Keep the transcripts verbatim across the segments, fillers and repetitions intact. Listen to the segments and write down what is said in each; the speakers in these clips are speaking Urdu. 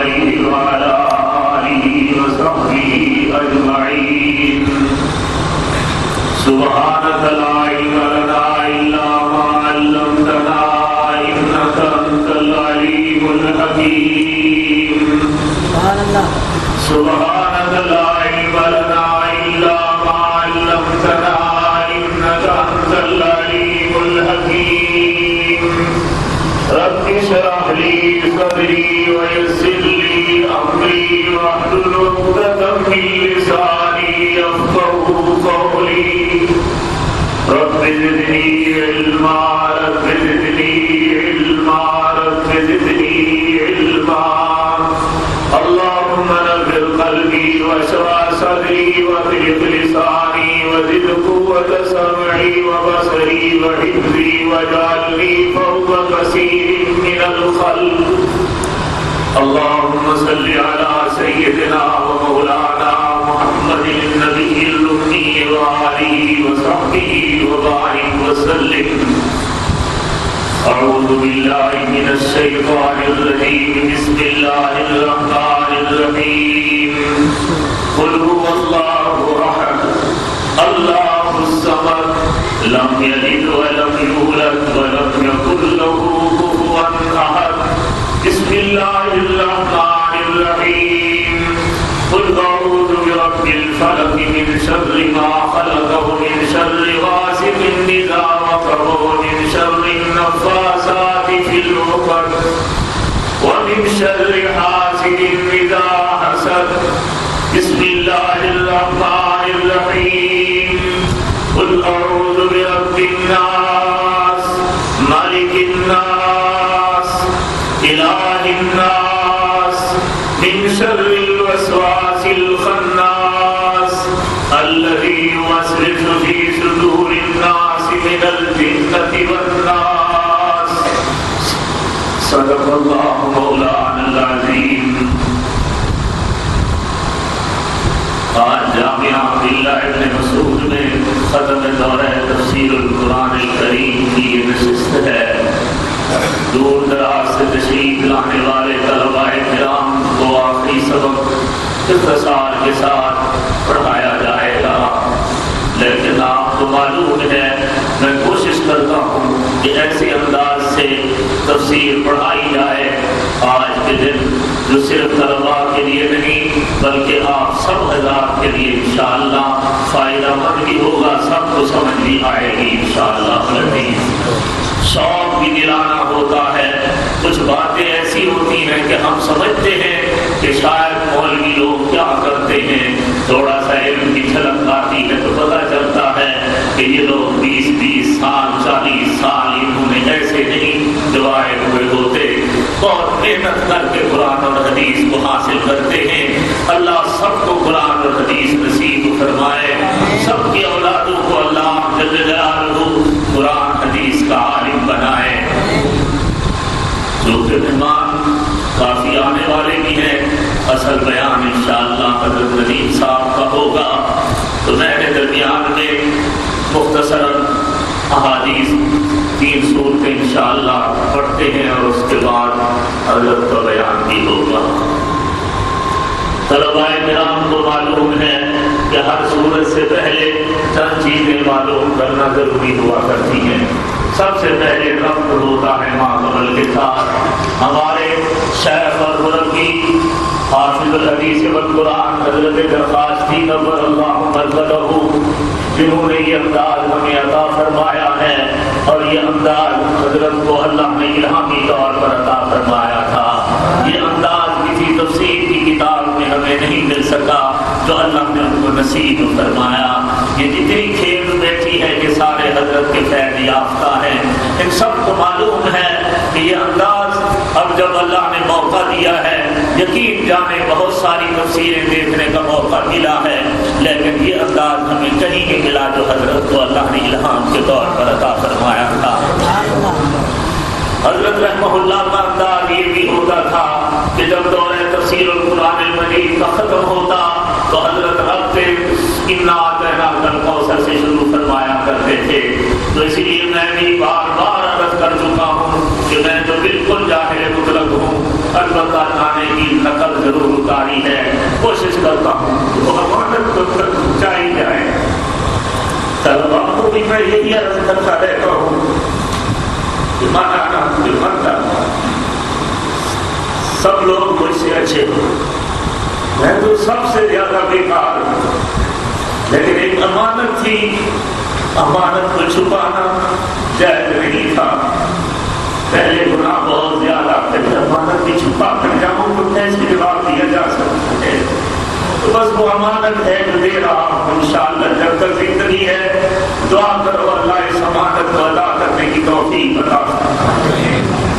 عليه وعلى آله وصحبه أجمعين. سبحانك لا علم لنا إلا ما علمتنا إنك أنت العليم الحكيم. سبحانك لا علم لنا إلا ما علمتنا إنك أنت العليم الحكيم. رب اشرح لي صدري ويسر لي أمري واحلل عقدة من لساني يفقهوا قولي. رب زدني علما رب زدني علما رب زدني علما. اللهم نور قلبي واشرح صدري وطيب لساني وزد قوة سمعي وبصري وحفظي واجعلني فوق كثير من الخلق. اللهم صل على سيدنا ومولانا محمد النبي الأمي وآله وصحبه وبارك وسلم. أعوذ بالله من الشيطان الرجيم. بسم الله الرحمن الرحيم. قل هو الله أحد الله الصمد لم يلد ولم يولد ولم يكن له كفوا أحد. بسم الله الرحمن الرحيم. قل أعوذ برب الفلق من شر ما خلق ومن شر غاسق إذا وقب ومن شر النفاثات في العقد ومن شر حاسد إذا حسد. بسم الله الرحمن الرحيم. قل أعوذ برب الناس ملك الناس إله الناس من شر الوسواس الخناس الذي يوسوس في صدور الناس من الجنة والناس. صدق الله مولانا العظيم. آج جامعہ عبداللہ ابن مسعود میں ختم دورہ تفسیر القرآن الکریم کی یہ نشست ہے. دور دراز سے تشریف لانے والے طلباء کرام کو آخری سبق اختصار کے ساتھ پڑھایا جائے گا، لیکن آپ کو معلوم ہے میں کوشش کرتا ہوں کہ ایسے انداز سے تفسیر پڑھائی جائے آج کے دن جو صرف طلباء کے لیے نہیں بلکہ آپ سب حضرات کے لیے انشاءاللہ فائدہ مند بھی ہوگا، سب کو سمجھ بھی آئے گی انشاءاللہ. شوق بھی دلانا ہوتا ہے. کچھ باتیں ایسی ہوتی ہیں کہ ہم سمجھتے ہیں کہ شاید مولوی لوگ کیا کرتے ہیں، تھوڑا سا علم کی جھلک آتی ہے تو پتہ چلتا ہے کہ یہ لوگ بیس بیس سال چالیس سال انہوں نے ایسے نہیں جوائے ہوئے ہوتے، بہت محنت کر کے قرآن اور حدیث کو حاصل کرتے ہیں. اللہ سب کو قرآن اور حدیث نصیب فرمائے. سب کی اولادوں کو اللہ جل جلالہ قرآن حدیث کا عالم بنائے. جو کہ مہمان کافی آنے والے بھی ہیں، اصل بیان انشاءاللہ حضرت ندیم صاحب کا ہوگا، تو میں نے درمیان میں مختصراً احادیث تین صورتیں انشاءاللہ پڑھتے ہیں اور اس کے بعد حضرت کا بیان بھی ہوگا. طلباء کرام کو معلوم ہے کہ ہر صورت سے پہلے چند چیزیں معلوم کرنا ضروری ہوا کرتی ہیں. سب سے پہلے ربط ہوتا ہے ما قبل کے ساتھ. ہمارے شیخ اور مربی حافظ الحدیث والقرآن حضرت درخواستی نور اللہ مرکزہ جنہوں نے یہ انداز ہمیں عطا فرمایا ہے، اور یہ انداز حضرت کو اللہ نے الہامی طور پر عطا فرمایا تھا. یہ انداز کسی تفسیر کی کتاب میں ہمیں نہیں مل سکا جو اللہ نے ان کو نصیب فرمایا. یہ جتنی کھیل بیٹھی ہے یہ سارے حضرت کے فیض یافتہ ہیں. ان سب کو معلوم ہے کہ یہ انداز اب جب اللہ نے موقع دیا ہے، یقین جانے بہت ساری تفسیریں دیکھنے کا موقع ملا ہے، لیکن یہ انداز ہمیں کہیں نہیں ملا جو حضرت کو اللہ نے الہام کے طور پر عطا فرمایا تھا. حضرت رحمہ اللہ کا انداز یہ بھی ہوتا تھا کہ جب دورہ تفسیر القرآن المجید کا ختم ہوتا تو حضرت رب سے انا اعطیناک الکوثر سے شروع فرمایا کرتے تھے. تو اس لیے میں بھی بار بار عرض کر چکا ہوں کہ میں تو بالکل جاہل مطلق ہوں، البتہ برکات آنے کی نقل ضرور اتاری ہے، کوشش کرتا ہوں تو امانت کو تک پہنچائی جائے۔ طلبا کو بھی میں یہی عرض کرتا رہتا ہوں کہ مانا مانتا سب لوگ مجھ سے اچھے ہو، میں تو سب سے زیادہ بیکار ہوں، لیکن ایک امانت تھی، امانت کو چھپانا جائز نہیں تھا۔ پہلے گناہ بہت زیادہ تھے، امانت بھی چھپا کر جاؤں تو کیسے جواب دیا جا سکتا ہے؟ تو بس وہ امانت ہے جو دے رہا ہوں، انشاءاللہ جب تک زندگی ہے دعا کرو اللہ اس امانت کو ادا کرنے کی توفیق عطا فرمائے۔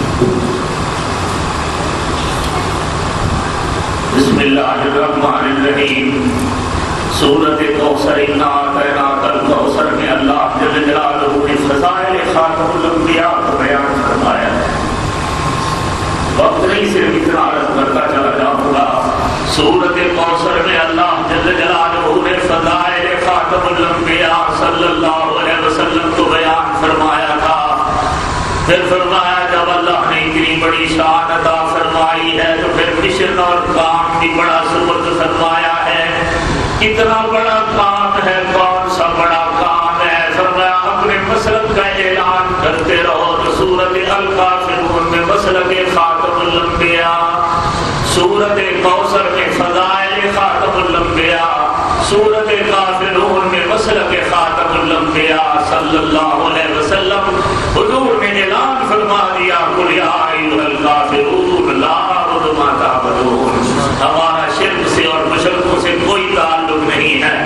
بسم اللہ الرحمن الرحیم۔ سورۃ کوثر انا اعطیناک الکوثر میں اللہ جل جلالہ نے فضائل خاتم الانبیاء کو بیان فرمایا ہے۔ وقت نہیں صرف اتنا عرض کرتا چلا جاؤں گا۔ سورۃ کوثر میں اللہ جل جلالہ نے فضائل خاتم الانبیاء صلی اللہ علیہ وسلم کو بیان فرمایا تھا۔ پھر فرمایا جب اللہ نے اتنی بڑی شان عطا فرمائی ہے تو پھر مشن اور کام بھی بڑا سپرد فرمایا ہے۔ کتنا بڑا کام ہے، کون سا بڑا کام ہے؟ فرمایا اپنے مسلک کا اعلان کرتے رہو۔ تو سورۃ الکافرون میں مسلک خاتم الانبیاء، سورۃ کوثر میں فضائل خاتم الانبیاء، سورۃ کافرون میں مسلک خاتم الانبیاء صلی اللہ علیہ وسلم حضور نے اعلان فرما دیا قل یا ایھا الکافرون لا اعبد ما تعبدون، ہمارا شرک سے اور مشرکوں سے کوئی تعلق نہیں ہے۔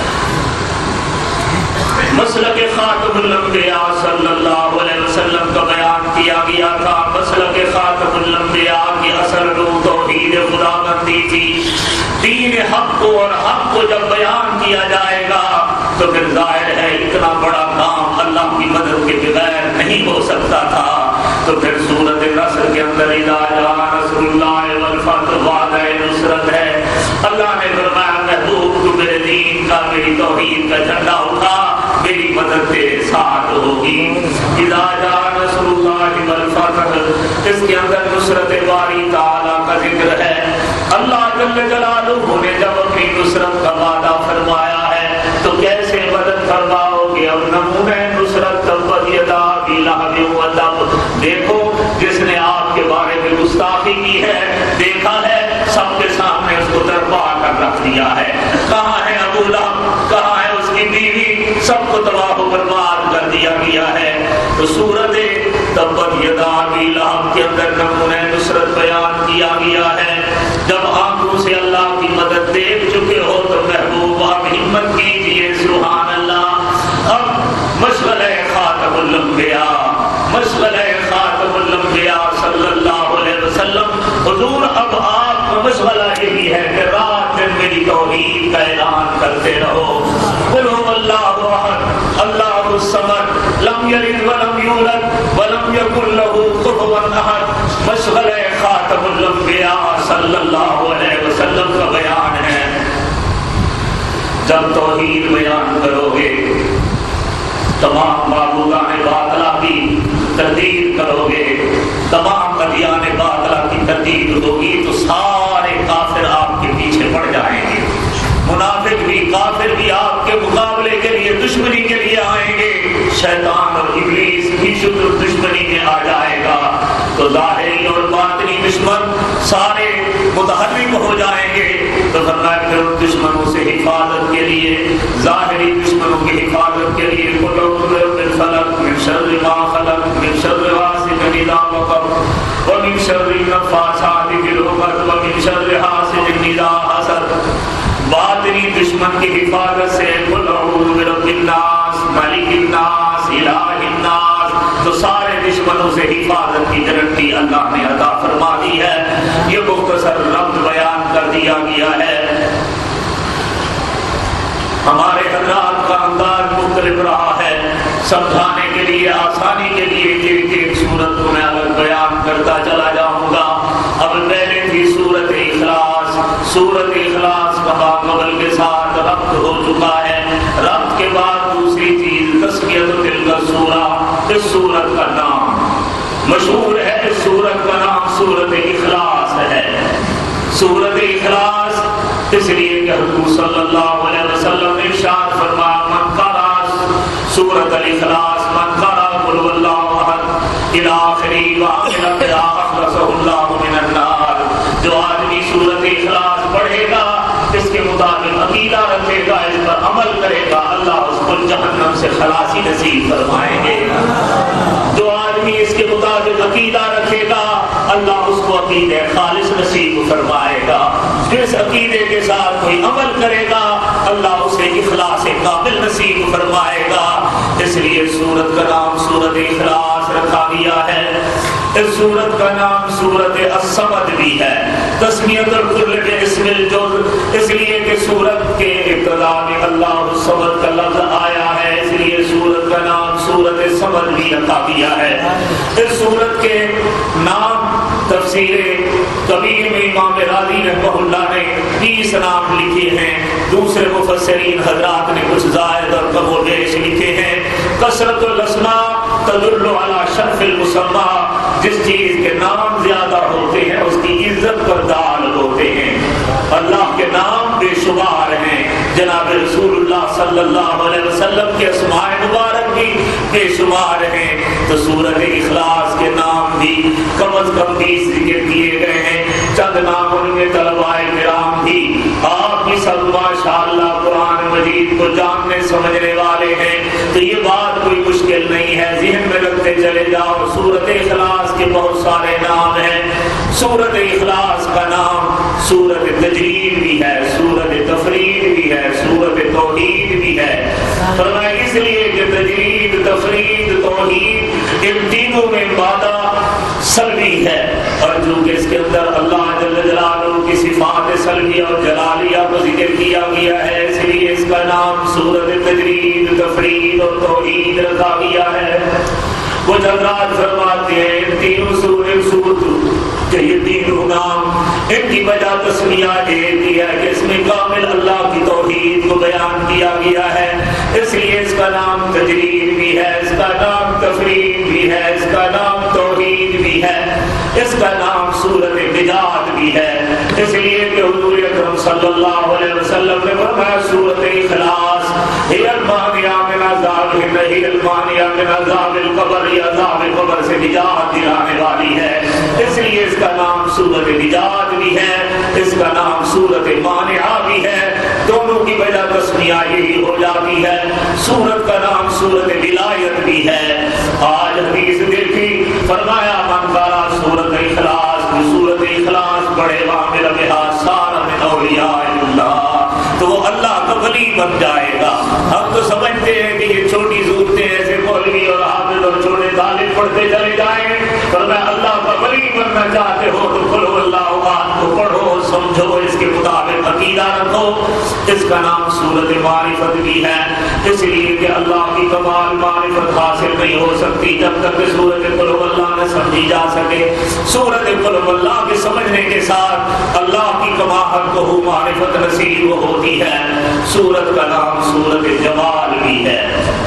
مسلک خاتم الانبیاء صلی اللہ علیہ وسلم کا بیان کیا گیا تھا۔ مسلک خاتم الانبیاء کی اصل روح توحید خدا بندی تھی۔ دین حق کو اور حق کو جب بیان کیا جائے گا تو پھر ظاہر ہے اتنا بڑا کام اللہ کی مدد کے بغیر نہیں ہو سکتا تھا۔ تو پھر سورۃ نصر کے اندر اذا جاء نصر اللہ والفتح وعدہ نصرت ہے۔ اللہ نے فرمایا محبوب تو میرے دین کا، میری توحید کا جھنڈا اٹھا، میری مدد تیرے ساتھ ہوگی۔ اذا جاء نصر اللہ والفتح، اس کے اندر نصرت باری تعالیٰ کا ذکر ہے۔ اللہ جل جلالہ نے جب اپنی نصرت کا وعدہ فرمایا ہے تو کیسے مدد فرماؤ گے؟ اب نمونہ نصرت تبت یدا ابی لہب وتب، دیکھو جس نے آپ کے بارے میں گستاخی کی ہے، دیکھا ہے سب کے سامنے اس کو دربا کر رکھ دیا ہے۔ کہاں ہے ابو لہب، کہاں ہے اس کی بیوی، سب کو تباہ و برباد کر دیا گیا ہے۔ تو سورۃ تبت یدا ابی لہب کے اندر نمونہ نصرت بیان کیا گیا ہے۔ جب آنکھوں سے اللہ کی مدد دیکھ چکے ہو تو محبوب آپ ہمت کیجئے، سبحان اللہ۔ اب مشغلہ خاتم الانبیاء، مشغلہ خاتم الانبیاء صلی اللہ علیہ وسلم، حضور اب آپ کا مشغلہ یہی ہے کہ رات دن میری توحید کا اعلان کرتے رہو۔ قل هو اللہ احد اللہ الصمد لم یلد ولم یولد ولم یکن له کفوا احد، مشغلہ خاتم الانبیاء صلی اللہ علیہ وسلم کا بیان ہے۔ جب توحید بیان کرو گے، تمام معبودان باطلہ کی تردید کرو گے، تمام ادیان باطلہ کی تردید ہوگی تو سارے کافر آپ کے پیچھے پڑ جائیں گے۔ منافق بھی، کافر بھی آپ کے مقابلے کے لیے، دشمنی کے لیے آئیں گے۔ شیطان اور ابلیس بھی شکر دشمنی میں آ جائے گا تو ظاہری اور باطنی دشمن سارے متحرک ہو جائیں گے۔ تو فرمایا کہ ان دشمنوں سے حفاظت کے لیے، ظاہری دشمنوں کی حفاظت کے لیے قل اعوذ برب الفلق من شر ما خلق من شر غاسق اذا وقب ومن شر النفاثات في العقد ومن شر حاسد اذا حسد۔ باطنی دشمن کی حفاظت سے قل اعوذ برب الناس ملک الناس الہ الناس، تو سارے دشمنوں سے حفاظت کی گارنٹی اللہ نے عطا فرما دی ہے۔ یہ مختصر لفظ بیان کر دیا گیا ہے۔ ہمارے حضرات کا انداز مختلف رہا ہے، سمجھانے کے لیے، آسانی کے لیے ایک ایک سورت کو میں الگ بیان کرتا چلا جاؤں گا۔ اب پہلے تھی سورت اخلاص، سورت اخلاص کا قبل کے ساتھ ربط ہو چکا ہے۔ ربط کے بعد دوسری چیز تسمیۃ تلک السورہ، اس سورت کا نام مشہور ہے، اس سورت کا نام سورت اخلاص ہے۔ سورۃ اخلاص، اس لیے کہ حضور صلی اللہ علیہ وسلم نے ارشاد فرمایا من قرأ سورۃ الاخلاص من قرأ قل هو اللہ احد الی آخری وعمل بها اخلصہ اللہ من النار، جو آدمی سورۃ اخلاص پڑھے گا، اس کے مطابق عقیدہ رکھے گا، اس پر عمل کرے گا، اللہ اس کو جہنم سے خلاصی نصیب فرمائیں گے۔ جو آدمی اس کے مطابق عقیدہ رکھے گا، اللہ اس کو عقیدہ خالص نصیب فرمائے گا۔ جس عقیدے کے ساتھ کوئی عمل کرے گا، اللہ اسے اخلاص کامل نصیب فرمائے گا۔ اس لیے سورت کا نام سورت اخلاص رکھا گیا ہے۔ اس سورت کا نام سورت الصمد بھی ہے، تسمیت الکل کے اسم الجز، اس لیے کہ سورت کے ابتدا میں اللہ الصمد کا لفظ آیا ہے، اس لیے سورت کا نام سورت الصمد بھی رکھا گیا ہے۔ اس سورت کے نام تفسیر کبیر میں امام راضی رحمہ اللہ نے بیس نام لکھے ہیں، دوسرے مفسرین حضرات نے کچھ زائد اور کم و بیش لکھے ہیں۔ کثرت الاسماء تدل علی شرف المسمى، جس چیز کے نام زیادہ ہوتے ہیں اس کی عزت پر دال ہوتے ہیں۔ اللہ کے نام بے شمار ہیں، جناب رسول اللہ صلی اللہ علیہ وسلم کے اسماء مبارک بھی بے شمار ہیں، تو سورۃ اخلاص کے نام بھی کم از کم بیس ذکر کیے گئے ہیں۔ چند نام ان میں طلباء کرام بھی، آپ بھی سب ماشاءاللہ قرآن مجید کو جاننے سمجھنے والے ہیں، تو یہ بات کوئی مشکل نہیں ہے، ذہن میں رکھتے چلے جاؤ۔ سورۃ اخلاص کے بہت سارے نام ہیں۔ سورۃ اخلاص کا نام سورۃ تجرید بھی ہے، سورۃ تفرید بھی ہے، سورۃ توحید بھی ہے۔ فرمایا اس لیے کہ تجرید، تفرید، توحید ان تینوں میں مادہ سلبی ہے، اور چونکہ اس کے اندر اللہ جل جلالہ کی صفات سلبیہ اور جلالیہ کو ذکر کیا گیا ہے، اس لیے اس کا نام سورۃ تجرید، تفرید اور توحید رکھا گیا ہے۔ وہ حضرات فرماتے ہیں ان تینوں سورۃ سورت کہ یہ تینوں نام ان کی وجہ تسمیہ ایک ہی ہے کہ اس میں کامل اللہ کی توحید کو بیان کیا گیا ہے، اس لیے اس کا نام تجرید بھی ہے، اس کا نام تفرید بھی ہے، اس کا نام توحید بھی ہے، اس کا نام سورۃ نجات بھی ہے۔ اس لیے کہ حضور اکرم صلی اللہ علیہ وسلم نے فرمایا سورۃ اخلاص ہی المانیہ من عذاب ہی المانیہ من عذاب القبر، یہ عذاب قبر سے نجات دلانے والی ہے، اس لیے اس کا نام سورۃ نجات بھی ہے، اس کا نام سورۃ مانعہ بھی ہے، دونوں کی وجہ تسمیہ یہی ہو جاتی ہے۔ سورت کا نام سورۃ ولایت بھی ہے۔ آج حدیث دیکھی، فرمایا من قرأ سورۃ اخلاص، سورۃ اخلاص پڑھے وعمل بها صار من اولیاء اللہ، تو وہ اللہ کا ولی بن جائے گا۔ ہم تو سمجھتے ہیں کہ یہ چھوٹی صورتیں ایسے مولوی اور حافظ اور چھوٹے طالب پڑھتے چلے جائیں، پر میں اللہ کا ولی بننا چاہتے ہو تو قل هو اللہ احد کو پڑھو، سمجھو، اس کے مطابق عقیدہ رکھو۔ اس کا نام سورۃ معرفت بھی ہے، اس لیے کہ اللہ کی کمال معرفت حاصل نہیں ہو سکتی جب تک کہ سورۃ قل هو اللہ نہ سمجھی جا سکے۔ سورۃ قل هو اللہ کے سمجھنے کے ساتھ اللہ کی کمال کو معرفت نصیب ہوتی ہے۔ سورت کا نام سورۃ جمال بھی ہے۔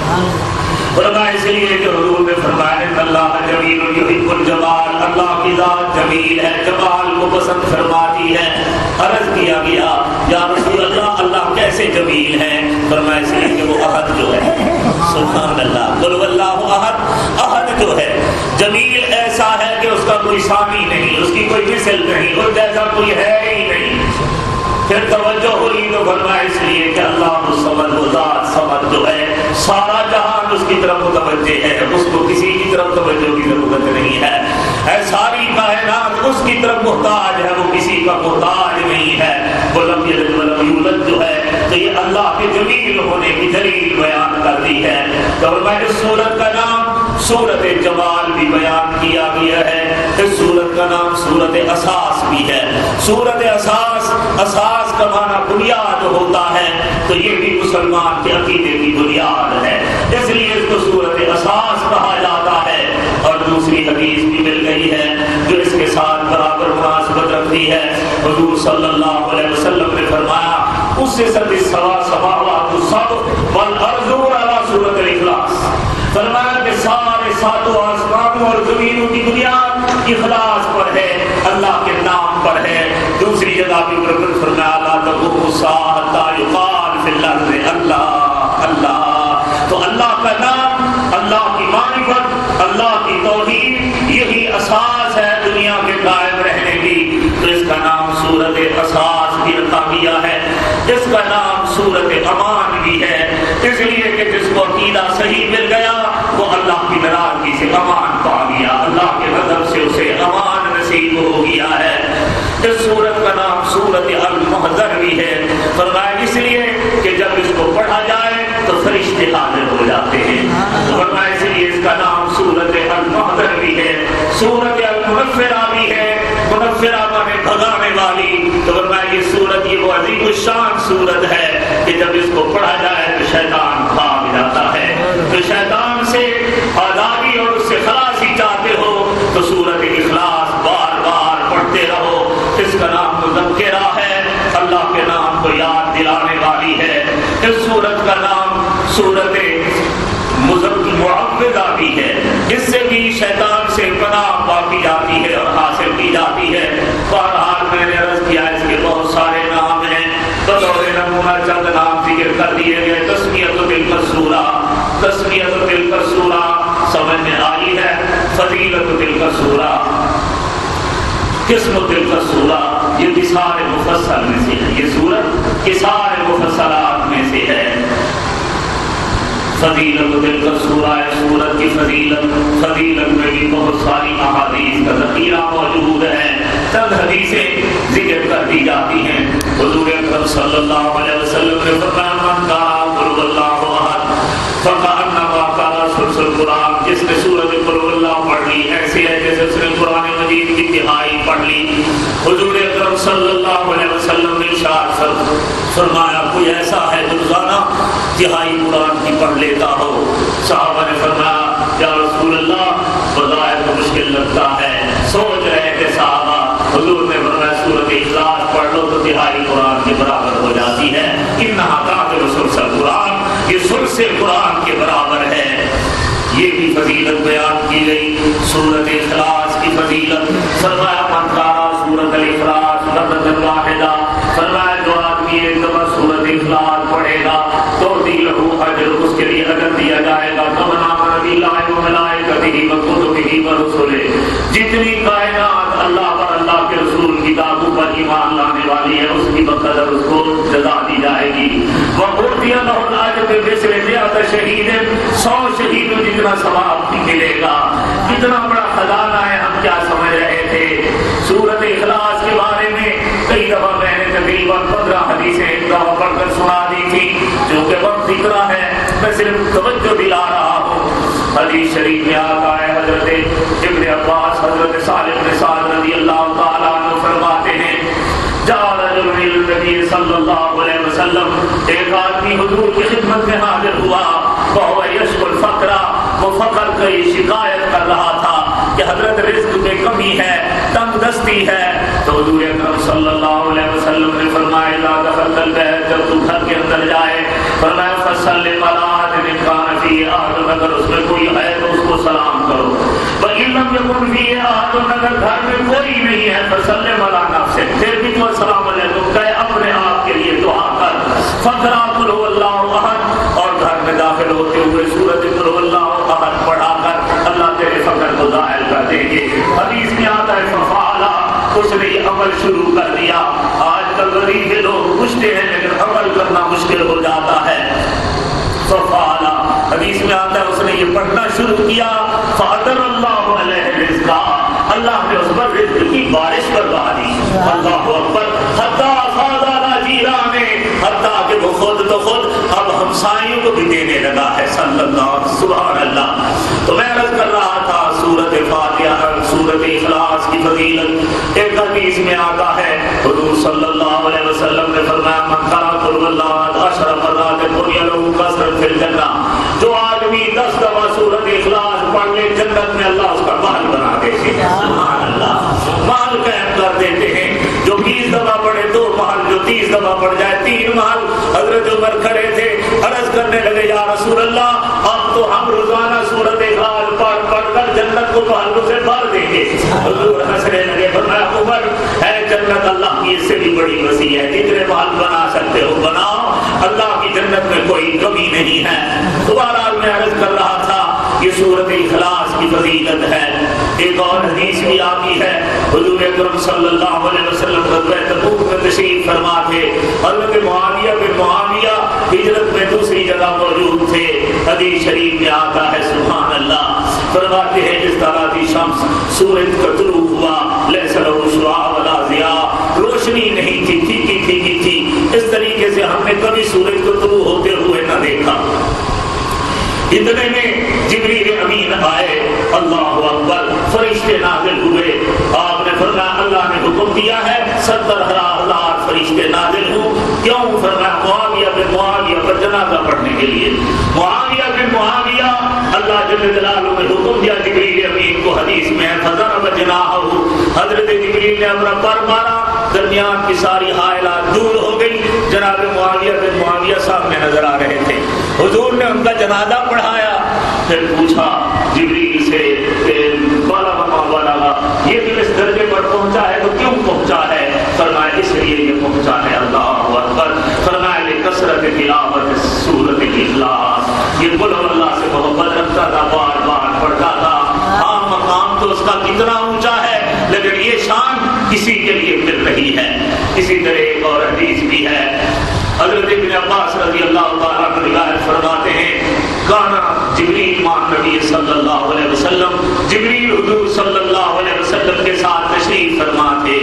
فرمایا اس لیے کہ حضور نے فرمایا کہ اللہ جمیل یحب الجمال، اللہ کی ذات جمیل ہے، جمال کو پسند فرماتی ہے۔ عرض کیا گیا یا رسول اللہ اللہ کیسے جمیل ہے؟ فرمایا اس لیے کہ وہ احد جو ہے، سبحان اللہ، قل هو اللہ احد، احد جو ہے جمیل ایسا ہے کہ اس کا کوئی ثانی نہیں، اس کی کوئی مثل نہیں، اور جیسا کوئی ہے ہی نہیں۔ پھر توجہ ہوئی تو فرمایا اس لیے کہ اللہ الصمد، وہ ذات صمد جو ہے، سارا جہان اس کی طرف متوجہ ہے، اس کو کسی کی طرف توجہ کی ضرورت نہیں ہے، ہے ساری کائنات اس کی طرف محتاج ہے، وہ کسی کا محتاج نہیں ہے۔ وہ لم یلد ولم یولد جو ہے، تو یہ اللہ کے جمیل ہونے کی دلیل بیان کرتی ہے۔ تو فرمایا اس سورت کا نام سورت جمال بھی بیان کیا گیا ہے، اس سورت کا نام سورت اساس بھی ہے۔ سورت اساس، اساس کا معنی بنیاد ہوتا ہے، تو یہ بھی مسلمان کے عقیدے کی بنیاد ہے، اس لیے اس کو سورت اساس کہا جاتا ہے۔ اور دوسری حدیث بھی مل گئی ہے جو اس کے ساتھ برابر مناسبت رکھتی ہے۔ حضور صلی اللہ علیہ وسلم نے فرمایا اس سے سب سوا سماوات السبع والارض علی سورۃ الاخلاص، فرمایا کہ سارے ساتوں آسمانوں اور زمینوں کی بنیاد اخلاص پر ہے، اللہ کے نام پر ہے۔ دوسری جگہ کا نام سورت امان بھی ہے، اس لیے کہ جس کو عقیدہ صحیح مل گیا وہ اللہ کی ناراضگی سے امان پا گیا، اللہ کے غضب سے اسے امان نصیب ہو گیا ہے۔ اس سورت کا نام سورت المحضر بھی ہے، فرمایا اس لیے کہ جب اس کو پڑھا جائے تو فرشتے حاضر ہو جاتے ہیں، فرمایا اس لیے اس کا نام سورت المحضر بھی ہے۔ سورت المنفرہ بھی ہے، منفرہ مانے بھگانے والی، تو فرمایا یہ سورت یہ وہ عظیم الشان سورت ہے کہ جب اس کو پڑھا جائے تو شیطان بھاگ جاتا ہے۔ تو شیطان سے آزادی اور اس سے خلاصی چاہتے ہو تو سورت اخلاص بار بار پڑھتے رہو۔ اس کا نام مذکرہ ہے، اللہ کے نام کو یاد دلانے والی ہے۔ اس سورت کا نام سورت معوذہ بھی ہے، اس سے بھی شیطان سے پناہ پاکی جاتی ہے اور حاصل کی جاتی ہے۔ بہرحال میں نے عرض کیا اس کے بہت سارے نام ہیں، بطور نمونہ چند نام ذکر کر دیے گئے۔ تسمیۃ تلک السورہ، تسمیۃ تلک السورہ سمجھ میں آئی ہے۔ فضیلت تلک السورہ، قسم تلک السورہ، یہ کسار مفصل میں سے ہے، یہ سورت کسار مفصلات میں سے ہے۔ فضیلت تلک السورہ، سورت کی فضیلت، فضیلت میں بھی بہت ساری احادیث کا ذخیرہ موجود ہے۔ چند حدیثیں ذکر کر دی جاتی ہیں۔ حضور اکرم صلی اللہ علیہ وسلم نے فرمایا من قرأ قل اللہ احد فکأنما قرأ ثلث القرآن، جس نے سورۃ قل اللہ پڑھ لی ایسے ہے جیسے اس نے قرآن مجید کی تہائی پڑھ لی۔ حضور اکرم صلی اللہ علیہ وسلم نے ارشاد فرمایا کوئی ایسا ہے جو روزانہ تہائی قرآن کی پڑھ لیتا ہو؟ صحابہ نے فرمایا یا رسول اللہ بظاہر تو مشکل لگتا ہے، سوچ رہے تھے صحابہ۔ حضور نے فرمایا سورۃ اخلاص پڑھ لو تو تہائی قرآن کے برابر ہو جاتی ہے۔ انہا تعدل ثلث القرآن، یہ ثلث قرآن کے برابر ہے۔ یہ بھی فضیلت بیان کی گئی سورۃ اخلاص کی فضیلت۔ فرمایا من قرأ سورۃ الاخلاص مرۃ واحدہ، فرمایا جو آدمی ایک دفعہ سورۃ اخلاص پڑھے گا تو لہو اجر، اس کے لیے اجر دیا جائے گا۔ کمن آمن باللہ وملائکتہ وکتبہ ورسلہ، جتنی کائنات اللہ پر اللہ کے رسول کتابوں پر ایمان لانے والی ہے اس کی بقدر اس کو جزا دی جائے گی۔ وَأُعْطِيَ لَهُ الْأَجْرُ بِمِثْلِ مِائَةِ شَهِيدٍ، سو شہیدوں جتنا ثواب بھی ملے گا۔ کتنا بڑا خزانہ ہے، ہم کیا سمجھ رہے تھے؟ سورۃ اخلاص کے بارے میں کئی دفعہ میں نے تقریباً پندرہ حدیثیں ایک دفعہ پڑھ کر سنا دی تھی، جو کہ وقت ذکر ہے میں صرف توجہ دلا رہا ہوں۔ حدیث شریف میں آتا ہے حضرت ابن عباس حضرت سالم بن سعد رضی اللہ تعالیٰ عنہ فرماتے ہیں جاء رجل الى النبی صلی اللہ علیہ وسلم، ایک آدمی حضور کی خدمت میں حاضر ہوا، وهو يشكو الفقر، وہ فقر کی شکایت کر رہا تھا کہ حضرت رزق میں کمی ہے، تنگ دستی ہے۔ تو حضور اکرم صلی اللہ علیہ وسلم نے فرمایا لا دخلت البیت، جب تو گھر کے اندر جائے فرمایا فسلم علی احد کان فیہ احد، اگر اس میں کوئی ہے تو اس کو سلام کرو۔ وَإِن لَّمْ يَكُن فِيهِ أَحَدٌ، اگر گھر میں کوئی نہیں ہے فسلم علی نفسک، پھر بھی تو السلام علیکم کہے، اپنے آپ کے لیے دعا کر۔ فقرأ قل هو اللہ احد، اور گھر میں داخل ہوتے ہوئے سورۃ قل هو اللہ احد پڑھا کر اللہ تیرے فقر کو ظاہر کر دیں گے۔ حدیث میں آتا ہے ففعل، اس نے یہ عمل شروع کر دیا۔ آج کل غریب لوگ پوچھتے ہیں لیکن عمل کرنا مشکل ہو جاتا ہے۔ ففعل، حدیث میں آتا ہے اس نے یہ پڑھنا شروع کیا، فأدر اللہ علیہ رزقا، اللہ نے اس پر رزق کی بارش کروا دی۔ اللہ اکبر، حتیٰ فاض علی جیرانے، حتیٰ کہ وہ خود تو خود اب ہمسایوں کو بھی دینے لگا ہے۔ صلی اللہ سبحان اللہ۔ تو میں عرض کر رہا تھا سورۃ فاتحہ سورۃ اخلاص کی فضیلت، ایک حدیث میں آتا ہے حضور صلی اللہ علیہ وسلم نے فرمایا من قرأ قل هو اللہ احد عشر مرات بني له قصر فی الجنہ، جو آدمی دس دفعہ سورۃ اخلاص پڑھ لے جنت میں اللہ اس کا محل بنا دیتے ہیں۔ سبحان اللہ، محل قائم کر دیتے ہیں۔ جو بیس دفعہ پڑھے دو محل، جو تیس دفعہ پڑھ جائے تین محل۔ حضرت عمر کھڑے تھے، عرض کرنے لگے یا رسول اللہ اب تو ہم روزانہ سورۃ اخلاص پڑھ پڑھ کر جنت کو محلوں سے بھر دیں گے۔ حضور ہنسنے لگے، فرمایا عمر ہے جنت اللہ کی اس سے بھی بڑی وسیع ہے، جتنے محل بنا سکتے ہو بناؤ، اللہ کی جنت میں کوئی کمی نہیں ہے۔ دوبارہ میں عرض کر رہا تھا یہ سورۃ اخلاص کی فضیلت ہے۔ ایک اور حدیث بھی آتی ہے، حضور اکرم صلی اللہ علیہ وسلم غزوہ تبوک میں تشریف تشریف فرما تھے. حضرت معاویہ بن معاویہ ہجرت میں دوسری جگہ موجود تھے. حدیث شریف میں آتا ہے سبحان اللہ فرماتے ہیں جس طرح کی شمس سورج کا طلوع ہوا لیس لہ شعاع ولا ضیاء, روشنی نہیں تھی, پھیکی پھیکی تھی, اس طریقے سے ہم نے کبھی سورج کو طلوع ہوتے ہوئے نہ دیکھا. اتنے میں جبریل امین آئے, اللہ اکبر, فرشتے نازل ہوئے. آپ نے فرمایا اللہ نے حکم دیا ہے ستر ہزار فرشتے نازل ہوں. کیوں؟ فرمایا معاویہ بن معاویہ پر جنازہ پڑھنے کے لیے. معاویہ بن معاویہ اللہ جل جلالہ نے حکم دیا جبریل امین کو, حدیث میں فضرب جناحہ, حضرت جبریل نے اپنا پر مارا, درمیان کی ساری حائلات دور ہو گئی. جناب معاویہ بن معاویہ سامنے نظر آ رہے تھے. حضور نے ان کا جنازہ پڑھایا, پھر پوچھا جبریل سے کہ بالا بما بالا, یہ دل اس درجے پر پہنچا ہے تو کیوں پہنچا ہے؟ فرمایا اس لیے یہ پہنچا ہے اللہ اکبر, فرمایا لکثرت تلاوت سورۃ الاخلاص, یہ قل اللہ سے محبت رکھتا تھا, بار بار پڑھتا تھا. ہاں مقام تو اس کا کتنا اونچا ہے, لیکن یہ شان کسی کے لیے مل رہی ہے. اسی طرح ایک اور حدیث بھی ہے, حضرت ابن عباس رضی اللہ تعالیٰ عنہ روایت فرماتے ہیں کانا جبریل مع نبی صلی اللہ علیہ وسلم, جبریل حضور صلی اللہ علیہ وسلم کے ساتھ تشریف فرما تھے.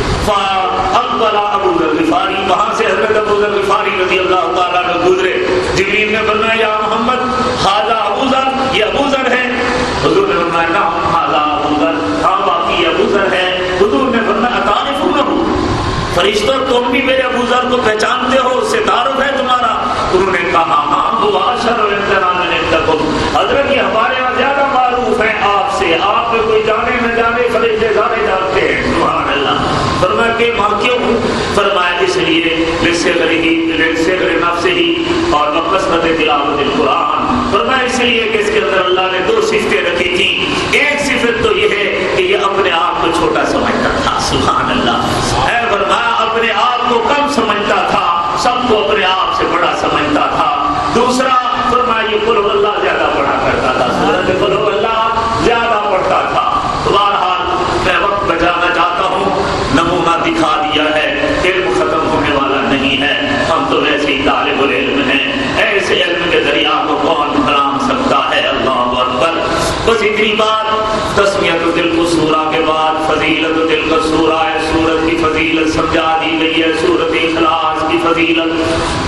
فاقبل ابو ذر غفاری, وہاں سے حضرت ابو ذر غفاری رضی اللہ تعالیٰ عنہ گزرے. جبریل نے فرمایا یا محمد ھذا ابو ذر, یہ ابو ذر ہے. حضور نے فرمایا نعم ھذا ابو ذر, ہاں واقعی ابو ذر ہے. حضور نے فرمایا اتعرفونہ, فرشتوں تم بھی میرے ابو ذر کو پہچانتے ہو, اس سے تعارف ہے تمہارا؟ انہوں نے کہا ہاں وہ اشر الانترام عندکم, حضرت یہ ہمارے یہاں زیادہ معروف ہیں آپ سے, آپ میں کوئی جانے نہ جانے فرشتے سارے جانتے ہیں. سبحان اللہ. فرمایا کہ ماں کیوں؟ فرمایا اس لیے لصغرہ لصغر نفسہ اور بکثرت تلاوت القرآن. فرمایا اس لیے کہ اس کے اندر اللہ نے دو صفتیں رکھی تھیں. ایک صفت تو یہ ہے کہ یہ اپنے آپ کو چھوٹا سمجھتا تھا. سبحان اللہ. اے فرمایا اپنے آپ کو کم سمجھتا تھا, سب کو اپنے آپ سے بڑا سمجھتا تھا. دوسرا فرمایا یہ قل اللہ زیادہ پڑھا کرتا تھا, سورۃ قل اللہ زیادہ پڑھتا تھا. بہرحال میں وقت بچانا چاہتا ہوں, نمونہ دکھا دیا ہے, علم ختم ہونے والا نہیں ہے. ہم تو ویسے ہی طالب العلم ہیں, ایسے علم کے ذریعہ کو کون بھلام سکتا ہے؟ اللہ اکبر. بس اتنی بات. تسمیت دل کو سورہ کے بعد فضیلت دل کا سورہ ہے, سورت کی فضیلت سمجھا دی گئی ہے, سورۃ اخلاص کی فضیلت.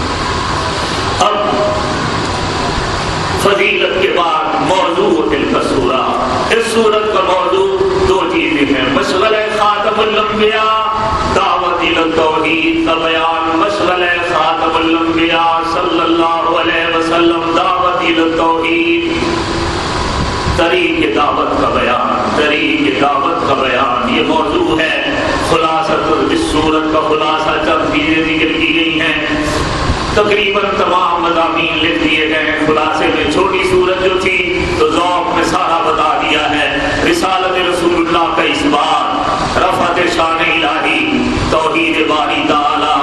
اب فضیلت کے بعد موضوع دل کا سورہ. اس سورت کا موضوع دو چیزیں ہیں, مشغلہ خاتم الانبیاء دعوت الی التوحید کا بیان, مشغلہ خاتم الانبیاء صلی اللہ علیہ وسلم دعوت الی التوحید, طریق دعوت کا بیان, طریق دعوت کا بیان, یہ موضوع ہے. خلاصہ اس سورت کا خلاصہ چند چیزیں ذکر کی گئی ہیں, تقریباً تمام مضامین لکھ دیے گئے ہیں. خلاصے میں چھوٹی سورت جو تھی تو ذوق میں سارا بتا دیا ہے. رسالت رسول اللہ کا اس بات, رفعت شان الہی, توحید باری تعالی,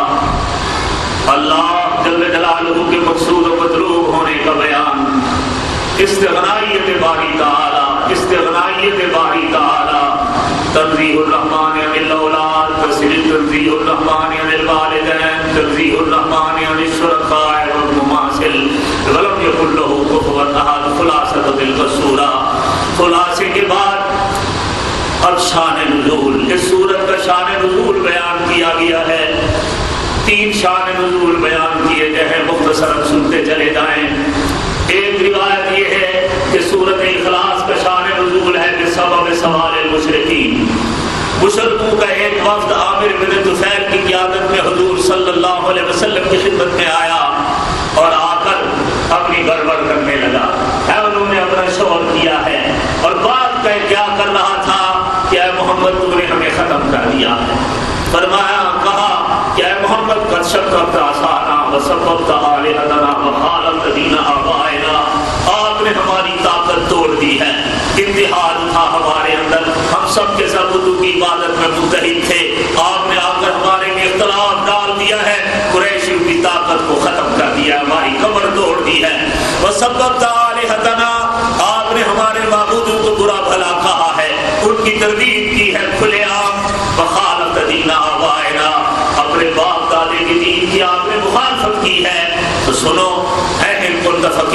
اللہ جل جلالہ کے مقصود و مطلوب ہونے کا بیان, استغنائیت باری تعالی, استغنائیت باری تعالی, تنزیہ الرحمن عن الاولاد, تنزیہ الرحمن عن الوالدین, تنزیہ الرحمن عن الشرکاء والمماثل, ولم یکن لہ کفوا احد. خلاصۃ تلک السورہ. خلاصے کے بعد اب شان نزول, اس سورت کا شان نزول بیان کیا گیا ہے. تین شان نزول بیان کیے گئے ہیں, مختصراً سنتے چلے جائیں. ایک روایت یہ ہے کہ سورۃ اخلاص کا شان نزول ہے بسبب سوال المشرکین. مشرکوں کا ایک وفد عامر بن طفیل کی قیادت میں حضور صلی اللہ علیہ وسلم کی خدمت میں آیا اور آ کر اپنی گڑبڑ کرنے لگا. ہے انہوں نے اپنا شور کیا ہے اور بات کا کیا کر رہا تھا کہ اے محمد تم نے ہمیں ختم کر دیا ہے. فرمایا کہا کہ اے محمد قد شققت عصانا وسببت آلہتنا وخالفت دین آبائنا, آپ نے ہماری طاقت توڑ دی ہے. اتحاد تھا ہمارے اندر, ہم سب کے سب بتوں کی عبادت میں متحد تھے, آپ نے آ کر ہمارے میں اختلاف ڈال دیا ہے, قریشیوں کی طاقت کو ختم کر دیا, ہماری کمر توڑ دی ہے. وسببت آلہتنا, آپ نے ہمارے معبودوں کو برا بھلا کہا ہے, ان کی تردید کی ہے کھلے عام. وخالفت دین آبائنا, اپنے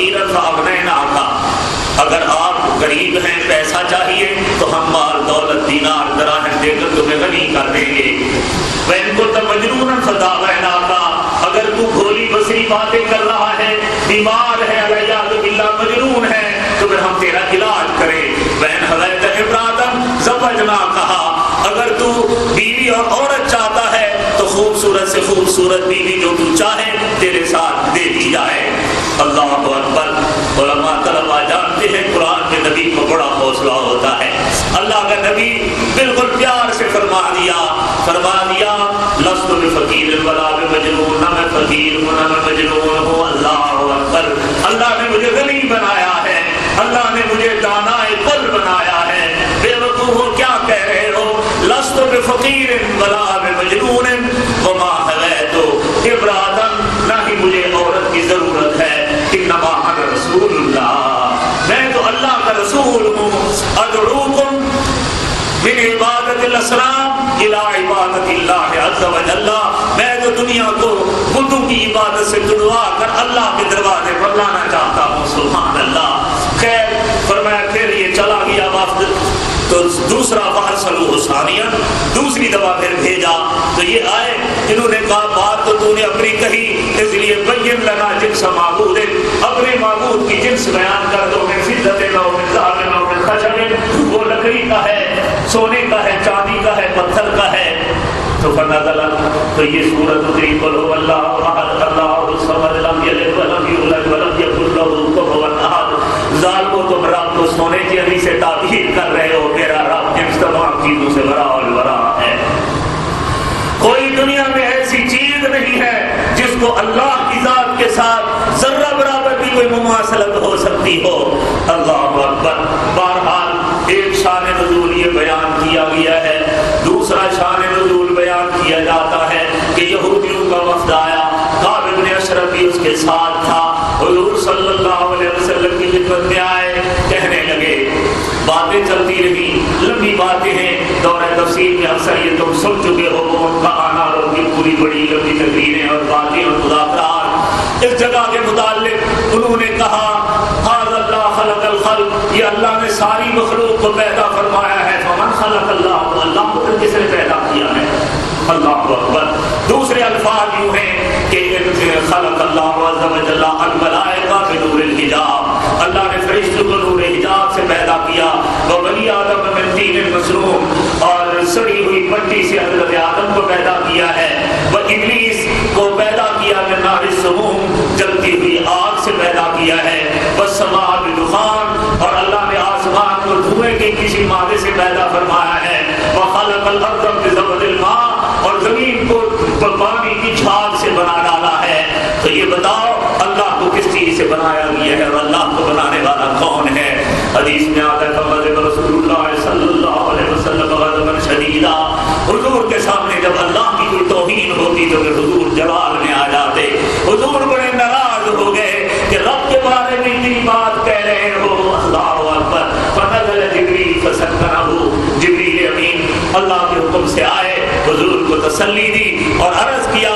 فقیرا فاغنیناک، اگر آپ غریب ہیں پیسہ چاہیے تو ہم مال دولت دینار دراہم دے کر تمہیں غنی کر دیں گے۔ وَإِن كُنتَ مَجْنُونًا فَدَاوَيْنَاكَ، اگر تو بھولی بسری باتیں کر رہا ہے، بیمار ہے، علیاذ باللہ مجنون ہے، تو پھر ہم تیرا علاج کریں۔ وَإِنْ هَوَيْتَ امْرَأَةً زَوَّجْنَاكَهَا، اگر تو بیوی اور عورت چاہتا ہے تو خوبصورت سے خوبصورت بیوی جو تو چاہے تیرے ساتھ دے دی جائے۔ اللہ اکبر۔ علماء طلبا جانتے ہیں قرآن کے نبی کو بڑا حوصلہ ہوتا ہے۔ اللہ کا نبی بالکل پیار سے فرما دیا فرما دیا لست بفقیر ولا بمجنون، نہ میں فقیر ہوں نہ میں مجنون ہوں۔ اللہ اکبر۔ اللہ نے مجھے غنی بنایا ہے، اللہ نے مجھے دانائے قلب بنایا ہے۔ بے وقوفو کیا کہہ رہے ہو؟ لست بفقیر ولا بمجنون وما حویت امرأۃ، نہ ہی مجھے عورت کی ضرورت ہے، انما انا رسول اللہ، میں تو اللہ کا رسول ہوں۔ ادعوکم من عبادت الاصنام الى عبادت اللہ عز وجل، میں تو دنیا کو بتوں کی عبادت سے دڑوا کر اللہ کے دروازے پر لانا چاہتا ہوں۔ سبحان اللہ۔ خیر فرمایا پھر یہ چلا گیا وفد، تو دوسرا فارسلوہ ثانیہ، دوسری دفعہ پھر بھیجا تو یہ آئے، انہوں نے کہا بات تو تو نے اپنی کہی، اس لیے بین لنا جنس معبود، اپنے معبود کی جنس بیان کر دو، من فضۃ او من ذهب او من خشب، وہ لکڑی کا ہے، سونے کا ہے، چاندی کا ہے، پتھر کا ہے۔ تو فنزل، تو یہ سورۃ اتری، قل هو اللہ احد اللہ الصمد لم یلد ولم یولد ولم یکن لہ کفوا احد۔ ظالمو تم رب کو سونے چاندی سے تعبیر کر رہے ہو، میرا رب جنس تمام چیزوں سے برا البرا ہے۔ کوئی دنیا میں ایسی چیز نہیں ہے جس کو اللہ کی ذات کے ساتھ ذرہ برابر بھی کوئی مماثلت ہو سکتی ہو۔ اللہ اکبر۔ بہرحال ایک شان نزول یہ بیان کیا گیا ہے، دوسرا شان نزول بیان کیا جاتا ہے کہ یہودیوں کا وفد آیا، کعب بن اشرف بھی اس کے ساتھ تھا، حضور صلی اللہ علیہ وسلم کی خدمت میں آئے، کہنے لگے، باتیں چلتی رہی، لمبی باتیں ہیں، دور تفسیر میں اکثر یہ تم سن چکے ہو، ان کا آنا اور ان کی پوری بڑی لمبی تقریریں اور باتیں اور مذاکرات۔ اس جگہ کے متعلق انہوں نے کہا، ھذا اللہ خلق الخلق، یہ اللہ نے ساری مخلوق کو پیدا فرمایا ہے، فمن خلق اللہ، تو اللہ کو کس نے پیدا کیا ہے؟ اللہ اکبر۔ دوسرے الفاظ یوں ہیں کہ خلق اللہ عز وجل الملائکہ بنور الحجاب، اللہ نے فرشتوں کو نور حجاب سے پیدا کیا، وبنی آدم من طین مسنون، اور سڑی ہوئی مٹی سے حضرت آدم کو پیدا کیا ہے، وہ ابلیس کو پیدا کیا من نار السموم، جلتی ہوئی آگ سے پیدا کیا ہے، والسماء بدخان، اور اللہ نے آسمان کو دھوئے کے کسی مادے سے پیدا فرمایا ہے، وخلق الارض بزبد الماء، اور زمین کو پانی کی جھاگ سے بنا ڈالا ہے۔ تو یہ بتاؤ اللہ کو کس چیز سے بنایا گیا ہے اور اللہ کو بنانے والا کون ہے؟ حدیث میں آتا ہے فغضب رسول اللہ صلی اللہ علیہ وسلم غضبا شدیدا، حضور کے سامنے جب اللہ کی کوئی توہین ہوتی تو پھر حضور جلال میں آ جاتے، حضور بڑے ناراض ہو گئے کہ رب کے بارے میں اتنی بات کہہ رہے ہو۔ اللہ اکبر۔ فنزل جبریل فسکنہ، جبریل امین اللہ کے حکم سے آئے، حضور کو تسلی دی اور عرض کیا،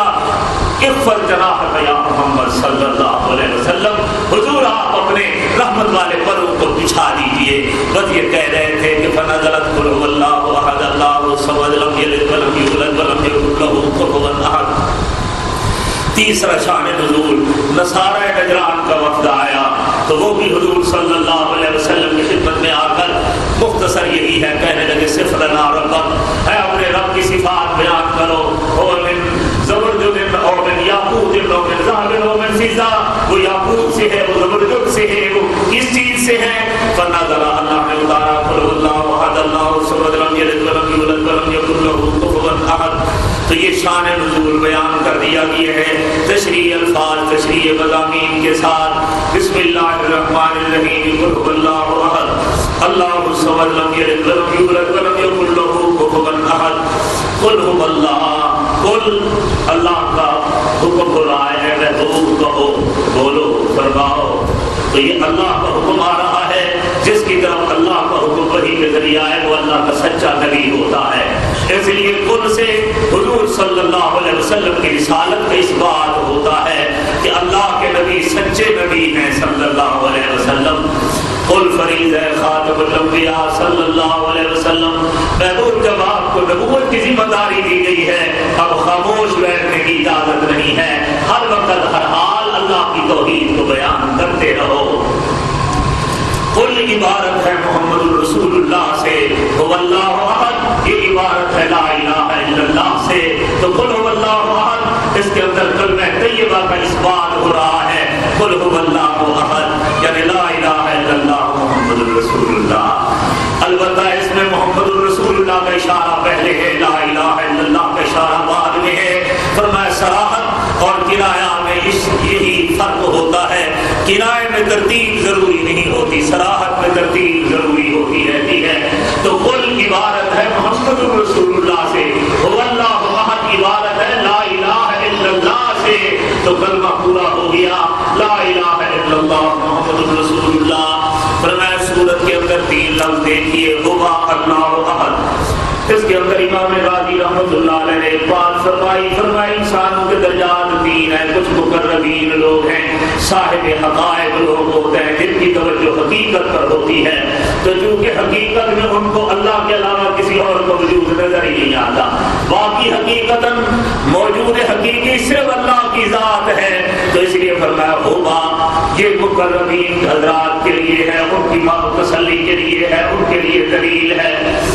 اغفر جناحک یا محمد صلی اللہ علیہ وسلم، حضور آپ اپنے رحمت والے پروں کو بچھا دیجئے۔ بس یہ کہہ رہے تھے کہ فنزلت قل هو اللہ احد اللہ الصمد لم یلد ولم یولد ولم یکن لہ کفوا احد۔ تیسرا شان نزول، نصارہ نجران کا وفد آیا تو وہ بھی حضور صلی اللہ علیہ وسلم کی خدمت میں آ کر مختصر یہی ہے، کہنے لگے صف لنا ربک، اے اپنے رب کی صفات بیان کرو، اور من زبرجد اور من یاقوت اور من ذهب اور من فضہ، وہ یاقوت سے ہے، وہ زبرجد سے ہے، وہ کس چیز سے ہے؟ فنزل، اللہ نے اتارا، قل اللہ احد اللہ الصمد لم یلد ولم یولد ولم یکن لہ کفوا احد۔ تو یہ شان نزول بیان کر دیا گیا ہے تشریح الفاظ، تشریح مضامین کے ساتھ۔ بسم اللہ الرحمن الرحیم، قل هو اللہ احد اللہ الصمد لم یلد ولم یولد ولم یکن لہ کفوا احد۔ قل هو اللہ، قل اللہ کا حکم ہو رہا ہے، محبوب کہو، بولو، فرماؤ۔ تو یہ اللہ کا حکم آ رہا ہے، جس کی طرف اللہ کا حکم وحی کے ذریعہ ہے وہ اللہ کا سچا نبی ہوتا ہے۔ اس لیے قل سے حضور صلی اللہ علیہ وسلم کی رسالت کا اس بات ہوتا ہے کہ اللہ کے نبی سچے نبی ہیں صلی اللہ الانبیاء صلی اللہ علیہ وسلم، محبوب جب آپ کو نبوت کی ذمہ داری دی گئی ہے اب خاموش بیٹھنے کی اجازت نہیں ہے، ہر وقت ہر حال اللہ کی توحید کو بیان کرتے رہو۔ قل عبارت ہے محمد الرسول اللہ سے، هو اللہ احد، یہ عبارت ہے لا الہ الا اللہ سے، تو قل هو اللہ احد اس کے اندر کلمہ طیبہ کا اثبات ہو رہا ہے، قل هو اللہ احد یعنی لا الہ الا اللہ محمد الرسول اللہ۔ البتہ اس میں محمد الرسول اللہ کا اشارہ پہلے ہے، لا الہ الا اللہ کا اشارہ بعد میں ہے۔ فرمایا صراحت اور کنایہ میں اس یہی فرق ہوتا ہے، کنایہ میں ترتیب ضروری نہیں ہوتی، صراحت میں ترتیب ضروری ہوتی رہتی ہے۔ تو قل عبارت ہے محمد الرسول اللہ سے، هو اللہ احد عبارت ہے لا الہ الا اللہ سے، تو کلمہ پورا ہو گیا، لا الہ الا اللہ محمد الرسول اللہ۔ فرمایا سورت کے اندر تین لفظ دیکھیے، هو اللہ احد، اس کے اندر امام غازی رحمۃ اللہ علیہ نے ایک بات فرمائی، فرمائی انسانوں کے درجات تین ہیں، کچھ مقربین لوگ ہیں، صاحب حقائق لوگ ہوتے ہیں جن کی توجہ حقیقت پر ہوتی ہے، تو چونکہ حقیقت میں ان کو اللہ کے علاوہ کسی اور کو وجود نظر ہی نہیں آتا، باقی حقیقتاً موجود حقیقی صرف اللہ کی ذات ہے، تو اس لیے فرمایا ہوگا یہ مقربین حضرات کے لیے ہے، ان کی تسلی کے لیے ہے، ان کے لیے دلیل ہے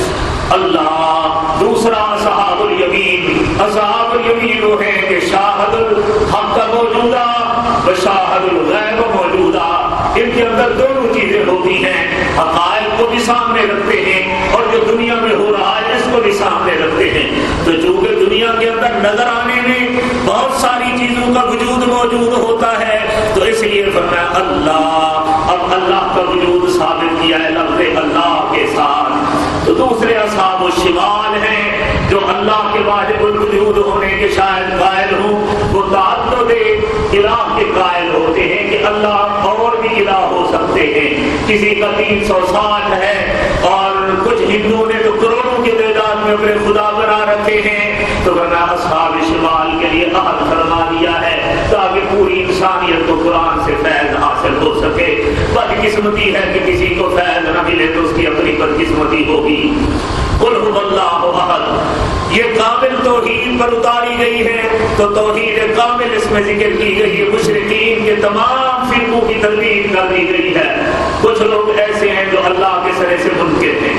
اللہ۔ دوسرا اصحاب الیمین، اصحاب الیمین وہ ہیں کہ شاہد الحق کا موجودہ و شاہد الغیب موجودہ، ان کے اندر دونوں چیزیں ہوتی ہیں، حقائق کو بھی سامنے رکھتے ہیں اور جو دنیا میں ہو رہا ہے اس کو بھی سامنے رکھتے ہیں، تو چونکہ دنیا کے اندر نظر آنے میں بہت ساری چیزوں کا وجود موجود ہوتا ہے، تو اس لیے فرمایا اللہ، اب اللہ کا وجود ثابت کیا ہے لفظ اللہ کے ساتھ۔ تو دوسرے اصحاب الشمال ہیں جو اللہ کے واجب الوجود ہونے کے شاید قائل ہوں، وہ تعدد الہ کے قائل ہوتے ہیں کہ اللہ اور بھی الہ ہو سکتے ہیں، کسی کا تین سو ساٹھ ہے اور کچھ ہندوؤں نے تو کروڑوں کے تعداد میں اپنے خدا بنا رکھے ہیں، تو بنا اصحاب شمال کے لیے احد فرما دیا ہے تاکہ پوری انسانیت کو قرآن سے فیض حاصل ہو سکے۔ بدقسمتی ہے کہ کسی کو فیض نہ ملے تو اس کی اپنی بدقسمتی ہوگی۔ قل هو اللہ احد یہ کامل توحید پر اتاری گئی ہے، تو توحید کامل اس میں ذکر کی گئی ہے، مشرکین کے تمام فرقوں کی تردید کر دی گئی ہے۔ کچھ لوگ ایسے ہیں جو اللہ کے سرے سے منکر ہیں،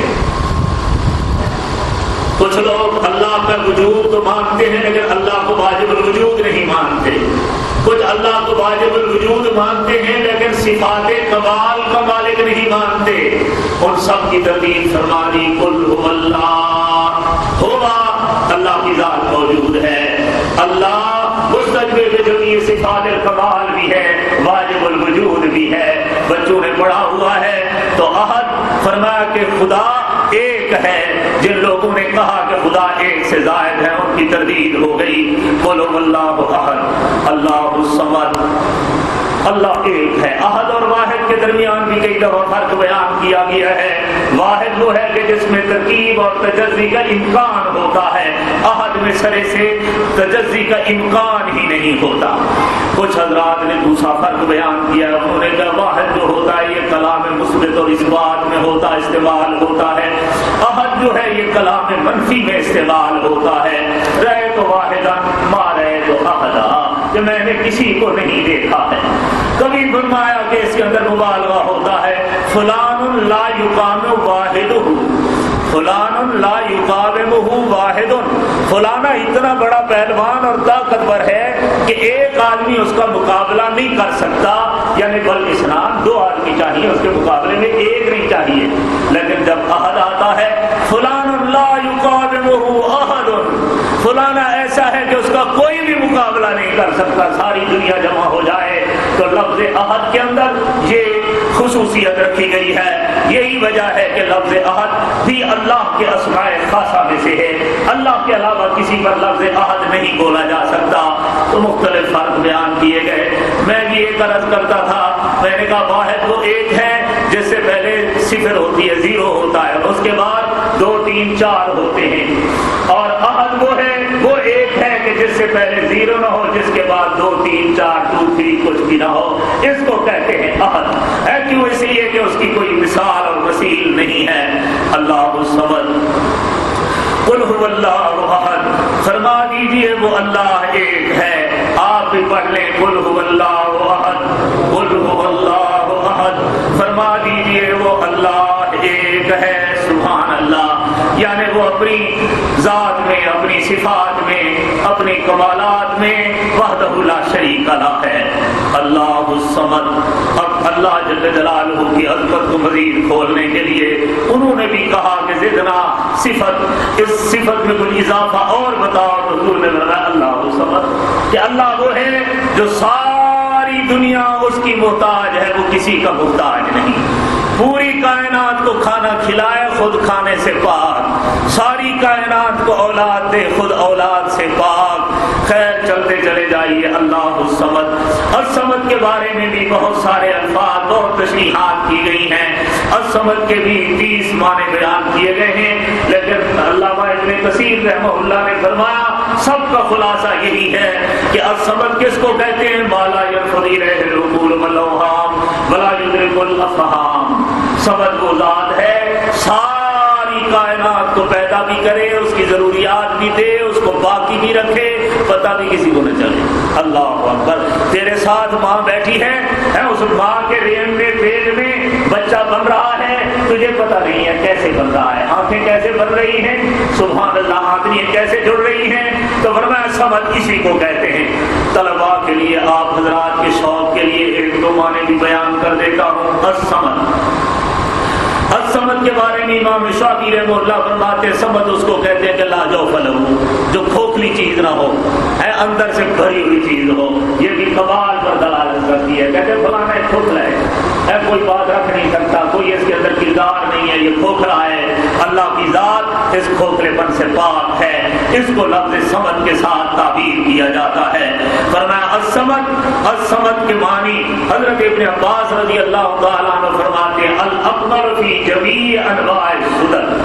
کچھ لوگ اللہ کا وجود تو مانتے ہیں لیکن اللہ کو واجب الوجود نہیں مانتے، کچھ اللہ کو واجب الوجود مانتے ہیں لیکن صفات کمال کا مالک نہیں مانتے، ان سب کی تردید فرما دی۔ قل هو اللہ، ہوگا اللہ کی ذات موجود ہے، اللہ مستقبل کے جميع صفات کمال بھی ہے، واجب الوجود بھی ہے۔ بچوں نے پڑھا ہوا ہے تو احد فرمایا کہ خدا ایک ہے، جن لوگوں نے کہا کہ خدا ایک سے زائد ہے ان کی تردید ہو گئی۔ قل هو اللہ احد اللہ الصمد، اللہ ایک ہے۔ احد اور واحد کے درمیان بھی کئی دفعہ فرق بیان کیا گیا ہے۔ واحد وہ ہے کہ جس میں ترکیب اور تجزی کا امکان ہوتا ہے، احد میں سرے سے تجزی کا امکان ہی نہیں ہوتا۔ کچھ حضرات نے دوسرا فرق بیان کیا، انہوں نے کہا واحد جو ہوتا ہے یہ کلام مثبت اور اثبات میں ہوتا استعمال ہوتا ہے، احد جو ہے یہ کلام منفی میں استعمال ہوتا ہے۔ رہے تو واحدہ ما رہے تو احدا، کہ میں نے کسی کو نہیں دیکھا ہے۔ کبھی فرمایا کہ اس کے اندر مبالغہ ہوتا ہے، فلان لا یقام واحدہ، فلان لا یقاومہ واحد، فلانا اتنا بڑا پہلوان اور طاقتور ہے کہ ایک آدمی اس کا مقابلہ نہیں کر سکتا، یعنی بل اسلام دو آدمی چاہیے اس کے مقابلے میں ایک نہیں چاہیے۔ لیکن جب احد آتا ہے فلان لا یقاومہ احد، فلانا ایسا ہے کہ اس کا کوئی بھی مقابلہ نہیں کر سکتا، ساری دنیا جمع ہو جائے، تو لفظ احد کے اندر یہ خصوصیت رکھی گئی ہے۔ یہی وجہ ہے کہ لفظ احد بھی اللہ کے اسماء خاصہ میں سے ہے، اللہ کے علاوہ کسی پر لفظ احد نہیں بولا جا سکتا۔ تو مختلف فرق بیان کیے گئے۔ میں بھی ایک عرض کرتا تھا، میں نے کہا واحد وہ ایک ہے جس سے پہلے صفر ہوتی ہے، زیرو ہوتا ہے، اس کے بعد دو تین چار ہوتے ہیں، اور احد وہ ہے وہ ایک ہے کہ جس سے پہلے زیرو نہ ہو، جس کے بعد دو تین چار ٹو تھری کچھ بھی نہ ہو، اس کو کہتے ہیں احد۔ ہے کیوں؟ اس لیے کہ اس کی کوئی مثال اور مثیل نہیں ہے۔ اللہ الصمد قل هو اللہ احد، فرما دیجئے وہ اللہ ایک ہے۔ آپ بھی پڑھ لیں قل هو اللہ احد، قل هو اللہ احد، فرما دیجئے وہ اللہ ایک ہے۔ سبحان اللہ، یعنی وہ اپنی ذات میں، اپنی صفات میں، اپنی کمالات میں وحدہ لا شریک لہ ہے۔ اللہ الصمد۔ اب اللہ جل جلالہ کی عظمت کو مزید کھولنے کے لیے انہوں نے بھی کہا کہ زدنا صفت، اس صفت میں کوئی اضافہ اور بتاؤ۔ حضور نے فرمایا اللہ الصمد، کہ اللہ وہ ہے جو ساری دنیا اس کی محتاج ہے، وہ کسی کا محتاج نہیں۔ پوری کائنات کو کھانا کھلائے، خود کھانے سے پاک، ساری کائنات کو اولاد دے، خود اولاد سے پاک۔ خیر چلتے چلے جائیے۔ اللہ الصمد، الصمد کے بارے میں بھی بہت سارے الفاظ، بہت تشریحات کی گئی ہیں۔ الصمد کے بھی تیس معنی بیان کیے گئے ہیں، لیکن علامہ ابن کثیر رحمہ اللہ نے فرمایا سب کا خلاصہ یہی ہے کہ الصمد کس کو کہتے ہیں؟ ما لا ينفذ الیہ العقول والاوہام ولا یدرک الافہام۔ صمد وہ ذات ہے ساری کائنات کو پیدا بھی کرے، اس کی ضروریات بھی دے، اس کو باقی بھی رکھے، پتہ بھی کسی کو نہ چلے۔ اللہ اکبر۔ تیرے ساتھ ماں بیٹھی ہے، اس ماں کے رحم میں، پیٹ میں بچہ بن رہا ہے، تجھے پتہ نہیں ہے کیسے بن رہا ہے، آنکھیں کیسے بن رہی ہیں، سبحان اللہ، آنکھیں کیسے جڑ رہی ہیں۔ تو فرمایا سمجھ اسی کو کہتے ہیں۔ طلباء کے لیے، آپ حضرات کے شوق کے لیے ایک دو معنی بھی بیان کر دیتا ہوں۔ الصمد، الصمد کے بارے میں امام شافعی رحمہ اللہ فرماتے ہیں صمد اس کو کہتے ہیں کہ لا جوف لہ، جو کھوکھلی چیز نہ ہو، ہے اندر سے بھری ہوئی چیز ہو۔ یہ بھی کمال پر دلالت کرتی ہے۔ کہتے ہیں فلانا ایک کھوکھلا ہے، ہے کوئی بات رکھ نہیں سکتا، کوئی اس کے اندر کردار نہیں ہے، یہ کھوکھلا ہے۔ اللہ کی ذات اس کھوکھلے پن سے پاک ہے، اس کو لفظ صمد کے ساتھ تعبیر کیا جاتا ہے۔ فرمایا الصمد، الصمد کے معنی حضرت ابن عباس رضی اللہ تعالیٰ عنہ فرماتے ہیں الاکبر فی جمیع انواع السدد،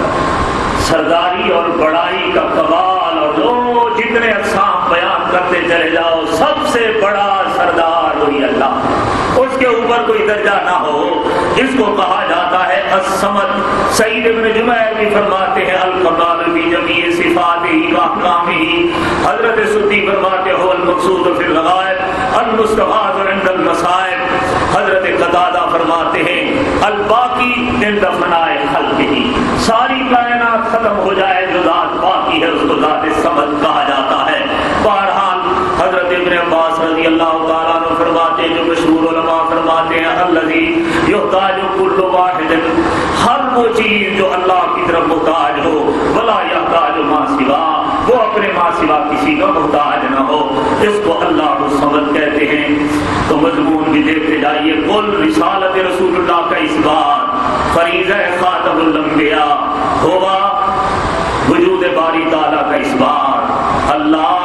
سرداری اور بڑائی کا کمال، اور جو جتنے اقسام بیان کرتے چلے جاؤ سب سے بڑا سردار وہی اللہ، اس کے اوپر کوئی درجہ نہ ہو، اس کو کہا جاتا ہے الصمد۔ سعید ابن جبیر بھی فرماتے ہیں الکمال فی جمیع صفاتہ و احکامہ، حضرت سدی فرماتے ہو المقصود فی الغائب المستفاد عند المصائب، حضرت قتادہ فرماتے ہیں الباقی عند فناء خلقہ، ساری کائنات ختم ہو جائے جو ذات باقی ہے اس کو ذات صمد کہا جاتا ہے۔ بہرحال حضرت ابن عباس رضی اللہ تعالیٰ عنہ فرماتے ہیں، جو مشہور علماء فرماتے ہیں الذی یحتاج کل واحد، ہر وہ چیز جو اللہ کی طرف محتاج ہو، ولا یحتاج ما سوا، وہ اپنے ما سوا کسی کا محتاج نہ ہو، اس کو اللہ الصمد کہتے ہیں۔ تو مضمون بھی دیکھتے جائیے، کل رسالت رسول اللہ کا اس بات، فریضہ خاتم الانبیاء ہوا وجود باری تعالیٰ کا اس بات، اللہ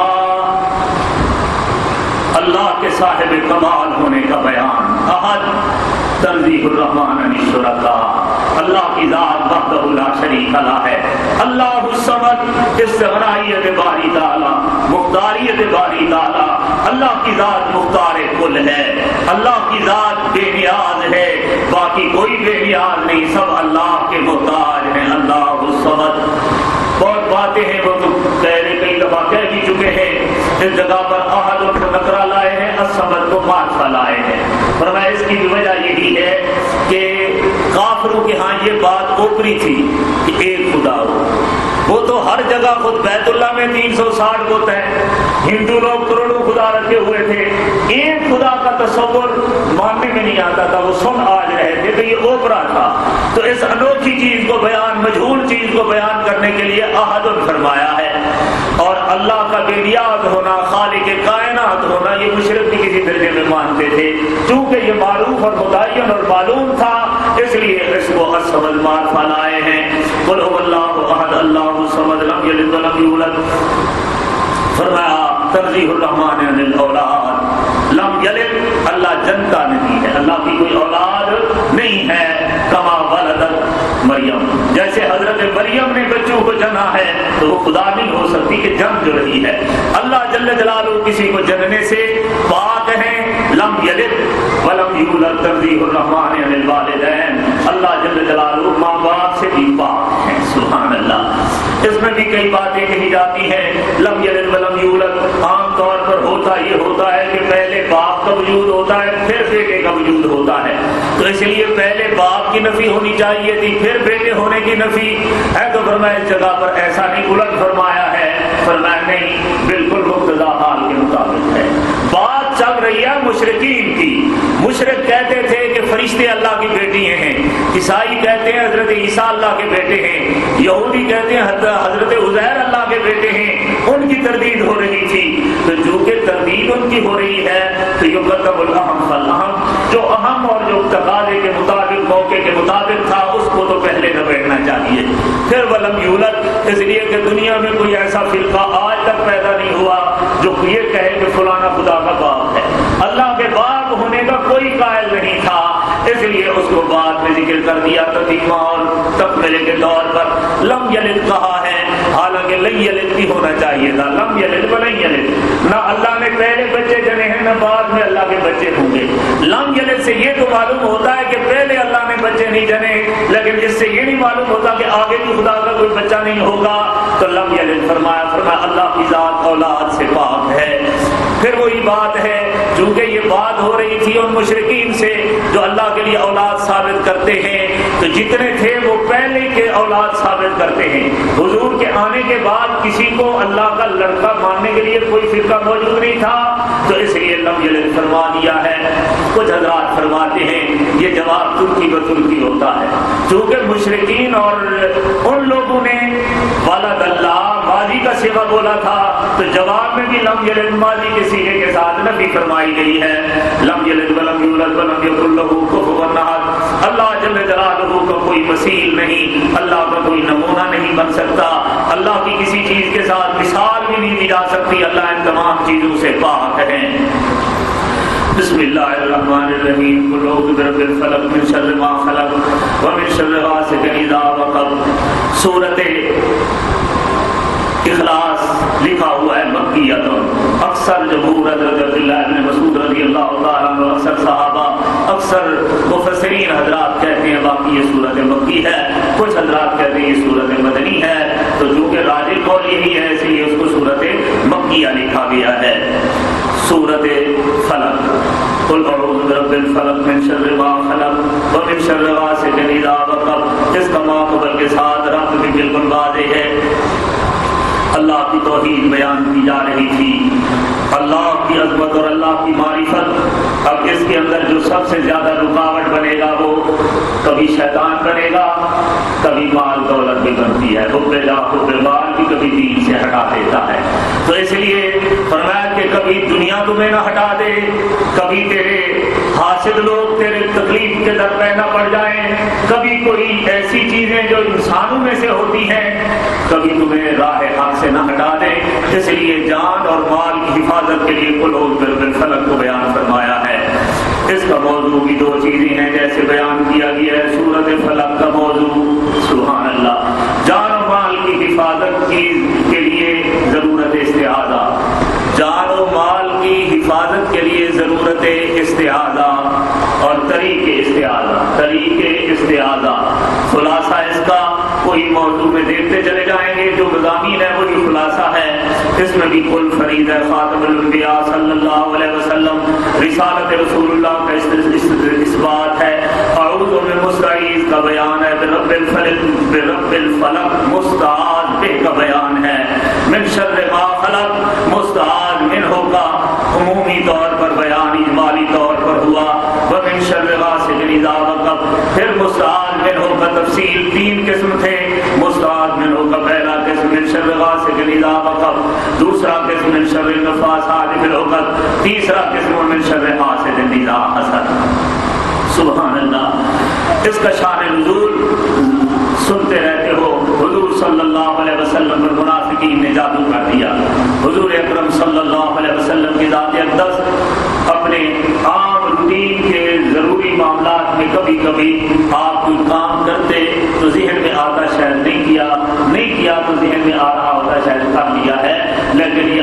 اللہ کے صاحب کمال ہونے کا بیان، احد تنزیہ الرحمن عن الشرکاء، اللہ کی ذات وحدہ لا شریک لہ ہے۔ اللہ الصمد، استغنائیت باری تعالیٰ، مختاریت باری تعالیٰ، اللہ کی ذات مختار کل ہے، اللہ کی ذات بے نیاز ہے، باقی کوئی بے نیاز نہیں، سب اللہ کے محتاج ہیں۔ اللہ الصمد، بہت باتیں ہیں وہ تو پہلے کئی دفعہ کہہ بھی چکے ہیں، اس جگہ پر احد کو نکرہ لائے ہیں، الصمد کو معرفہ لائے ہیں۔ فرمایا اس کی وجہ یہی ہے کہ کافروں کے ہاں یہ بات اوپری تھی کہ ایک خدا ہو، وہ تو ہر جگہ خود بیت اللہ میں تین سو ساٹھ بت ہے، ہندو لوگ کروڑوں خدا رکھے ہوئے تھے، ایک خدا کا تصور ماننے میں نہیں آتا تھا، وہ سن آج رہے تھے کہ یہ اوپرا تھا۔ تو اس انوکھی چیز کو بیان، مجہول چیز کو بیان کرنے کے لیے احد فرمایا ہے، اور اللہ کا بے نیاز ہونا، خالق کائنات ہونا، یہ مشرک بھی کسی درجے میں مانتے تھے، چونکہ یہ معروف اور متعین اور معلوم تھا، اس لیے اس کو الصمد معرفہ لائے ہیں۔ قل هو اللہ احد اللہ الصمد لم یلد ولم یولد، فرمایا تنزیہ الرحمن عن الاولاد، لم یلد، اللہ جنتا نہیں ہے، اللہ کی کوئی اولاد نہیں ہے، کما ولدت مریم، جیسے حضرت مریم نے بچوں کو جنا ہے تو وہ خدا نہیں ہو سکتی کہ جن جو رہی ہے، اللہ جل جلالہ کسی کو جننے سے پاک ہے۔ لم یلد ولم یولد، تنزیہ الرحمن عن الوالدین، اللہ جل جلالہ ماں باپ اس میں بھی کئی باتیں کہی جاتی ہیں. لم یلد ولم یولد عام طور پر ہوتا یہ ہوتا ہے کہ پہلے باپ کا وجود ہوتا ہے پھر بیٹے کا وجود ہوتا ہے, تو اس لیے پہلے باپ کی نفی ہونی چاہیے تھی پھر بیٹے ہونے کی نفی ہے. تو فرمایا اس جگہ پر ایسا نہیں, الٹ فرمایا ہے. فرمایا نہیں, بالکل مقتضا حال کے مطابق ہے. بات چل رہی ہے مشرکین کی. مشرک کہتے تھے کہ فرشتے اللہ کی بیٹیاں ہیں, عیسائی کہتے ہیں حضرت عیسیٰ اللہ کے بیٹے ہیں, یہودی کہتے ہیں حضرت عزیر اللہ کے بیٹے ہیں. ان کی تردید ہو رہی تھی. تو جو کہ تردید ان کی ہو رہی ہے تو یقدم الاہم فالاہم, جو اہم اور جو تقاضے کے مطابق موقع کے مطابق تھا اس کو تو پہلے نبیڑنا چاہیے. پھر ولم یولد, اس لیے کہ دنیا میں کوئی ایسا فرقہ آج تک پیدا نہیں ہوا جو یہ کہے کہ فلانا خدا کا باپ ہے. اللہ کے باپ ہونے کا کوئی قائل نہیں تھا, اس لیے اس کو بعد میں ذکر کر دیا تقدیمہ اور تکملے کے طور پر. لم یلد کہا ہے, حالانکہ لن یلد بھی ہونا چاہیے تھا. لم یلد ولن یلد, نہ اللہ نے پہلے بچے جنے ہیں نہ بعد میں اللہ کے بچے ہوں گے. لم یلد سے یہ تو معلوم ہوتا ہے کہ پہلے اللہ نے بچے نہیں جنے, لیکن جس سے یہ نہیں معلوم ہوتا کہ آگے بھی خدا کا کوئی بچہ نہیں ہوگا. تو لم یلد فرمایا, فرمایا اللہ کی ذات اولاد سے پاک ہے. پھر وہی بات ہے, چونکہ یہ بات ہو رہی تھی ان مشرکین سے جو اللہ کے لیے اولاد ثابت کرتے ہیں, تو جتنے تھے وہ پہلے کے اولاد ثابت کرتے ہیں. حضور کے آنے کے بعد کسی کو اللہ کا لڑکا ماننے کے لیے کوئی فرقہ موجود نہیں تھا, تو اس لیے لم یلد فرما دیا ہے. کچھ حضرات فرماتے ہیں یہ جواب ترکی و ترکی ہوتا ہے, چونکہ مشرکین اور ان لوگوں نے ولد اللہ ماضی کا صیغہ بولا تھا, تو جواب میں بھی لم یلد ماضی کے صیغے کے ساتھ نفی فرمائی گئی ہے. لم یلد ولم یولد ولم یکن لہ کفوا احد, اللہ جل جلالہ کا کوئی مثیل نہیں, اللہ کا کوئی نمونہ نہیں بن سکتا, اللہ کی کسی چیز کے ساتھ مثال بھی نہیں دی جا سکتی. اللہ ان تمام چیزوں سے پاک ہے. بسم اللہ الرحمن الرحیم. قل اعوذ برب الفلق من شر ما خلق ومن شر غاسق اذا وقب. سورۃ اخلاص لکھا ہوا ہے مکیۃ. اکثر جمہور حضرت عبداللہ ابن مسعود رضی اللہ تعالیٰ عنہ, اکثر صحابہ, اکثر مفسرین حضرات کہتے ہیں باقی یہ صورت مکی ہے, کچھ حضرات کہتے ہیں یہ صورت مدنی ہے. تو جو کہ راجح قول یہی ہے, اس لیے اس کو صورت مکیہ لکھا گیا ہے. سورۃ فلق. قل اعوذ برب الفلق من شر ما خلق ومن شر غاسق اذا وقب. اس کا ماقبل کے ساتھ ربط بھی بالکل واضح ہے. اللہ کی توحید بیان کی جا رہی تھی, اللہ کی عظمت اور اللہ کی معرفت. اب اس کے اندر جو سب سے زیادہ رکاوٹ بنے گا وہ کبھی شیطان بنے گا, کبھی مال دولت بھی بنتی ہے, حب جاہ حب مال بھی کبھی دین سے ہٹا دیتا ہے. تو اس لیے فرمایا کہ کبھی دنیا تمہیں نہ ہٹا دے, کبھی تیرے حاسد لوگ تیرے تکلیف کے در پہ نہ پڑ جائیں, کبھی کوئی ایسی چیزیں جو انسانوں میں سے ہوتی ہیں کبھی تمہیں راہ حق سے نہ ہٹا دے. اس لیے جان اور مال کی حفاظت کے لیے قل اعوذ برب الفلق کو بیان فرمایا ہے. اس کا موضوع بھی دو چیزیں ہیں جیسے بیان کیا گیا ہے. سورۃ فلق کا موضوع سبحان اللہ, جان و مال کی حفاظت کی کے لیے ضرورت استعاذہ, جان و مال کی حفاظت کے لیے ضرورت استعاذہ اور طریق استعاذہ. طریق استعاذہ خلاصہ اس کا کوئی موضوع میں دیکھتے چلے جائیں گے, جو مضامین ہے وہی خلاصہ ہے. اس میں بھی کل فرید ہے خاتم الانبیاء صلی اللہ علیہ وسلم, رسالت رسول اللہ کا اس بات ہے. اعوذ میں مستعیذ کا بیان ہے, برب الفلق برب الفلق مستعاذ بہ کا بیان ہے. من شر ما خلق مستعاذ منہ کا عمومی طور پر بیان اجمالی طور پر ہوا. ومن شر غاسق اذا وقب, پھر مستعاذ منہ کا تفصیل تین قسم تھے. مستعاذ منہ کا پہلا قسم من شر غاسق اذا وقب, دوسرا قسم من شر النفاثات فی العقد, تیسرا قسم من شر حاسد اذا حسد. سبحان اللہ. اس کا شان نزول سنتے رہتے ہو. حضور صلی اللہ علیہ وسلم پر منافقین نے جادو کر دیا. حضور اکرم صلی اللہ علیہ وسلم کی ذات اقدس اپنے عام روٹین کے ضروری معاملات میں کبھی کبھی آپ کوئی کام کرتے تو ذہن میں آتا شاید نہیں کیا, نہیں کیا تو ذہن میں آ رہا ہوتا شاید کر لیا ہے, لیکن یہ اپنے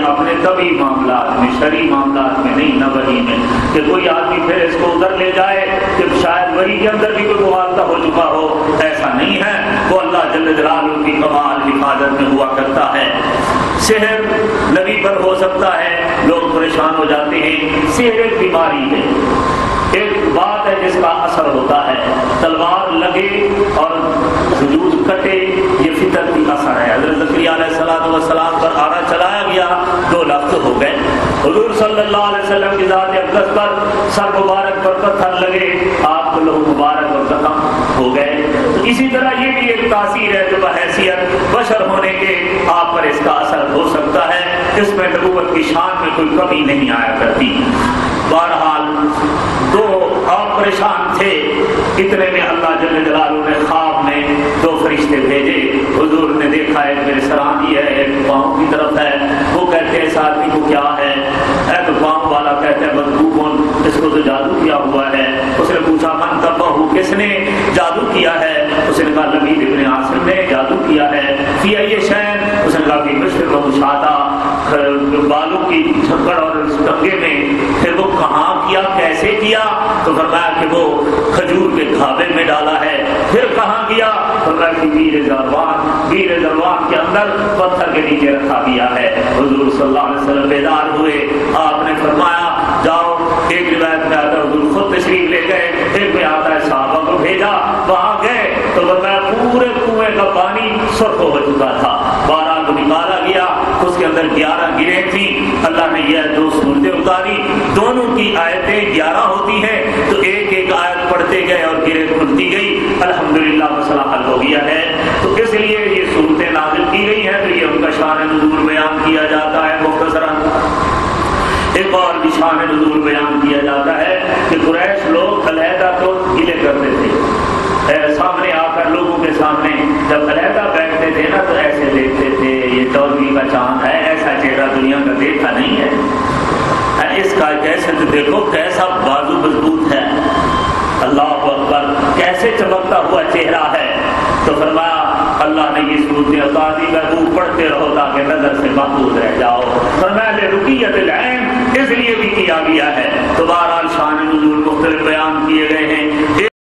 طبی معاملات میں، شرعی معاملات میں نہیں، نہ وحی میں، کہ کوئی آدمی پھر اس کو ادھر لے جائے کہ شاید وحی کے اندر بھی کوئی مغالطہ ہو چکا ہو، ایسا نہیں ہے۔ وہ اللہ جل جلالہ کی کمال حفاظت میں ہوا کرتا ہے۔ سحر نبی پر ہو سکتا ہے، لوگ پریشان ہو جاتے ہیں۔ سحر ایک بیماری ہے، ایک بات ہے جس کا اثر ہوتا ہے، تلوار لگے اور وجود کٹے، یہ فطرت کی اثر ہے۔ حضرت زکریا علیہ الصلوۃ والسلام پر آرا چلایا گیا، دو لفظ ہو گئے۔ حضور صلی اللہ علیہ وسلم کی ذات اقدس پر سر مبارک پر پتھر لگے، آپ کو لہو مبارک اور زخم ہو گئے۔ تو اسی طرح یہ بھی ایک تاثیر ہے جو بحیثیت بشر ہونے کے آپ پر اس کا اثر ہو سکتا ہے۔ اس میں نبوت کی شان میں کوئی کمی نہیں آیا کرتی۔ بہرحال دو آپ پریشان تھے، اتنے میں اللہ جل جلالہ نے خواب میں دو فرشتے بھیجے۔ حضور نے دیکھا ایک میرے سرانی ہے، ایک پاؤں کی طرف ہے۔ وہ کہتے ہیں اس آدمی کو کیا ہے؟ اے تو پاؤں والا کہتا ہے بدبو کون، اس کو تو جادو کیا ہوا ہے۔ اس نے پوچھا من تبہو، کس نے جادو کیا ہے؟ اس نے کہا لبید ابن عاصم نے جادو کیا ہے۔ فی ای شین، اس نے کہا کہ مشرق و مشاطہ، بالوں کی جھکڑ اور ٹنگے میں۔ پھر وہ کہاں کیا، کیسے کیا؟ تو فرمایا کہ وہ کھجور کے گھابے میں ڈالا ہے۔ پھر کہاں گیا؟ فرمایا کہ بیر زروان، بیر زروان کے اندر پتھر کے نیچے رکھا گیا ہے۔ حضور صلی اللہ علیہ وسلم بیدار ہوئے، آپ نے فرمایا جاؤ، ایک روایت میں آتا ہے حضور خود تشریف لے گئے، ایک میں آتا ہے صحابہ کو بھیجا، وہاں گئے تو فرمایا پورے کنویں کا پانی سرخ ہو چکا تھا۔ بارہ کو نکالا گیا، اس کے اندر گیارہ گرہیں تھیں۔ اللہ نے یہ دو صورتیں اتاری، دونوں کی آیتیں گیارہ ہوتی ہیں، تو ایک ایک آیت پڑھتے گئے اور گرہیں کھلتی گئی۔ الحمدللہ مسئلہ حل ہو گیا ہے۔ تو اس لیے یہ صورتیں نازل کی گئی ہیں، تو یہ ان کا شان نزول بیان کیا جاتا ہے مختصراً۔ ایک اور بھی شان نزول بیان کیا جاتا ہے کہ قریش لوگ علیحدہ تو گلے کرتے تھے، سامنے آ کر لوگوں کے سامنے جب علیحدہ بیٹھتے تھے نا تو ایسے دیکھتے تھے، یہ چودھری کا چاند ہے، ایسا چہرہ دنیا کا دیکھا نہیں ہے، اس کا کیسے تو دیکھو کیسا بازو مضبوط ہے، اللہ اکبر، کیسے چمکتا ہوا چہرہ ہے۔ تو فرمایا اللہ نے یہ صورتیں عطا دی، محبوب پڑھتے رہو تاکہ نظر سے محفوظ رہ جاؤ۔ فرمایا رقیت العین، اس لیے بھی کیا گیا ہے۔ تو بہرحال شان نزول مختلف بیان کیے گئے ہیں۔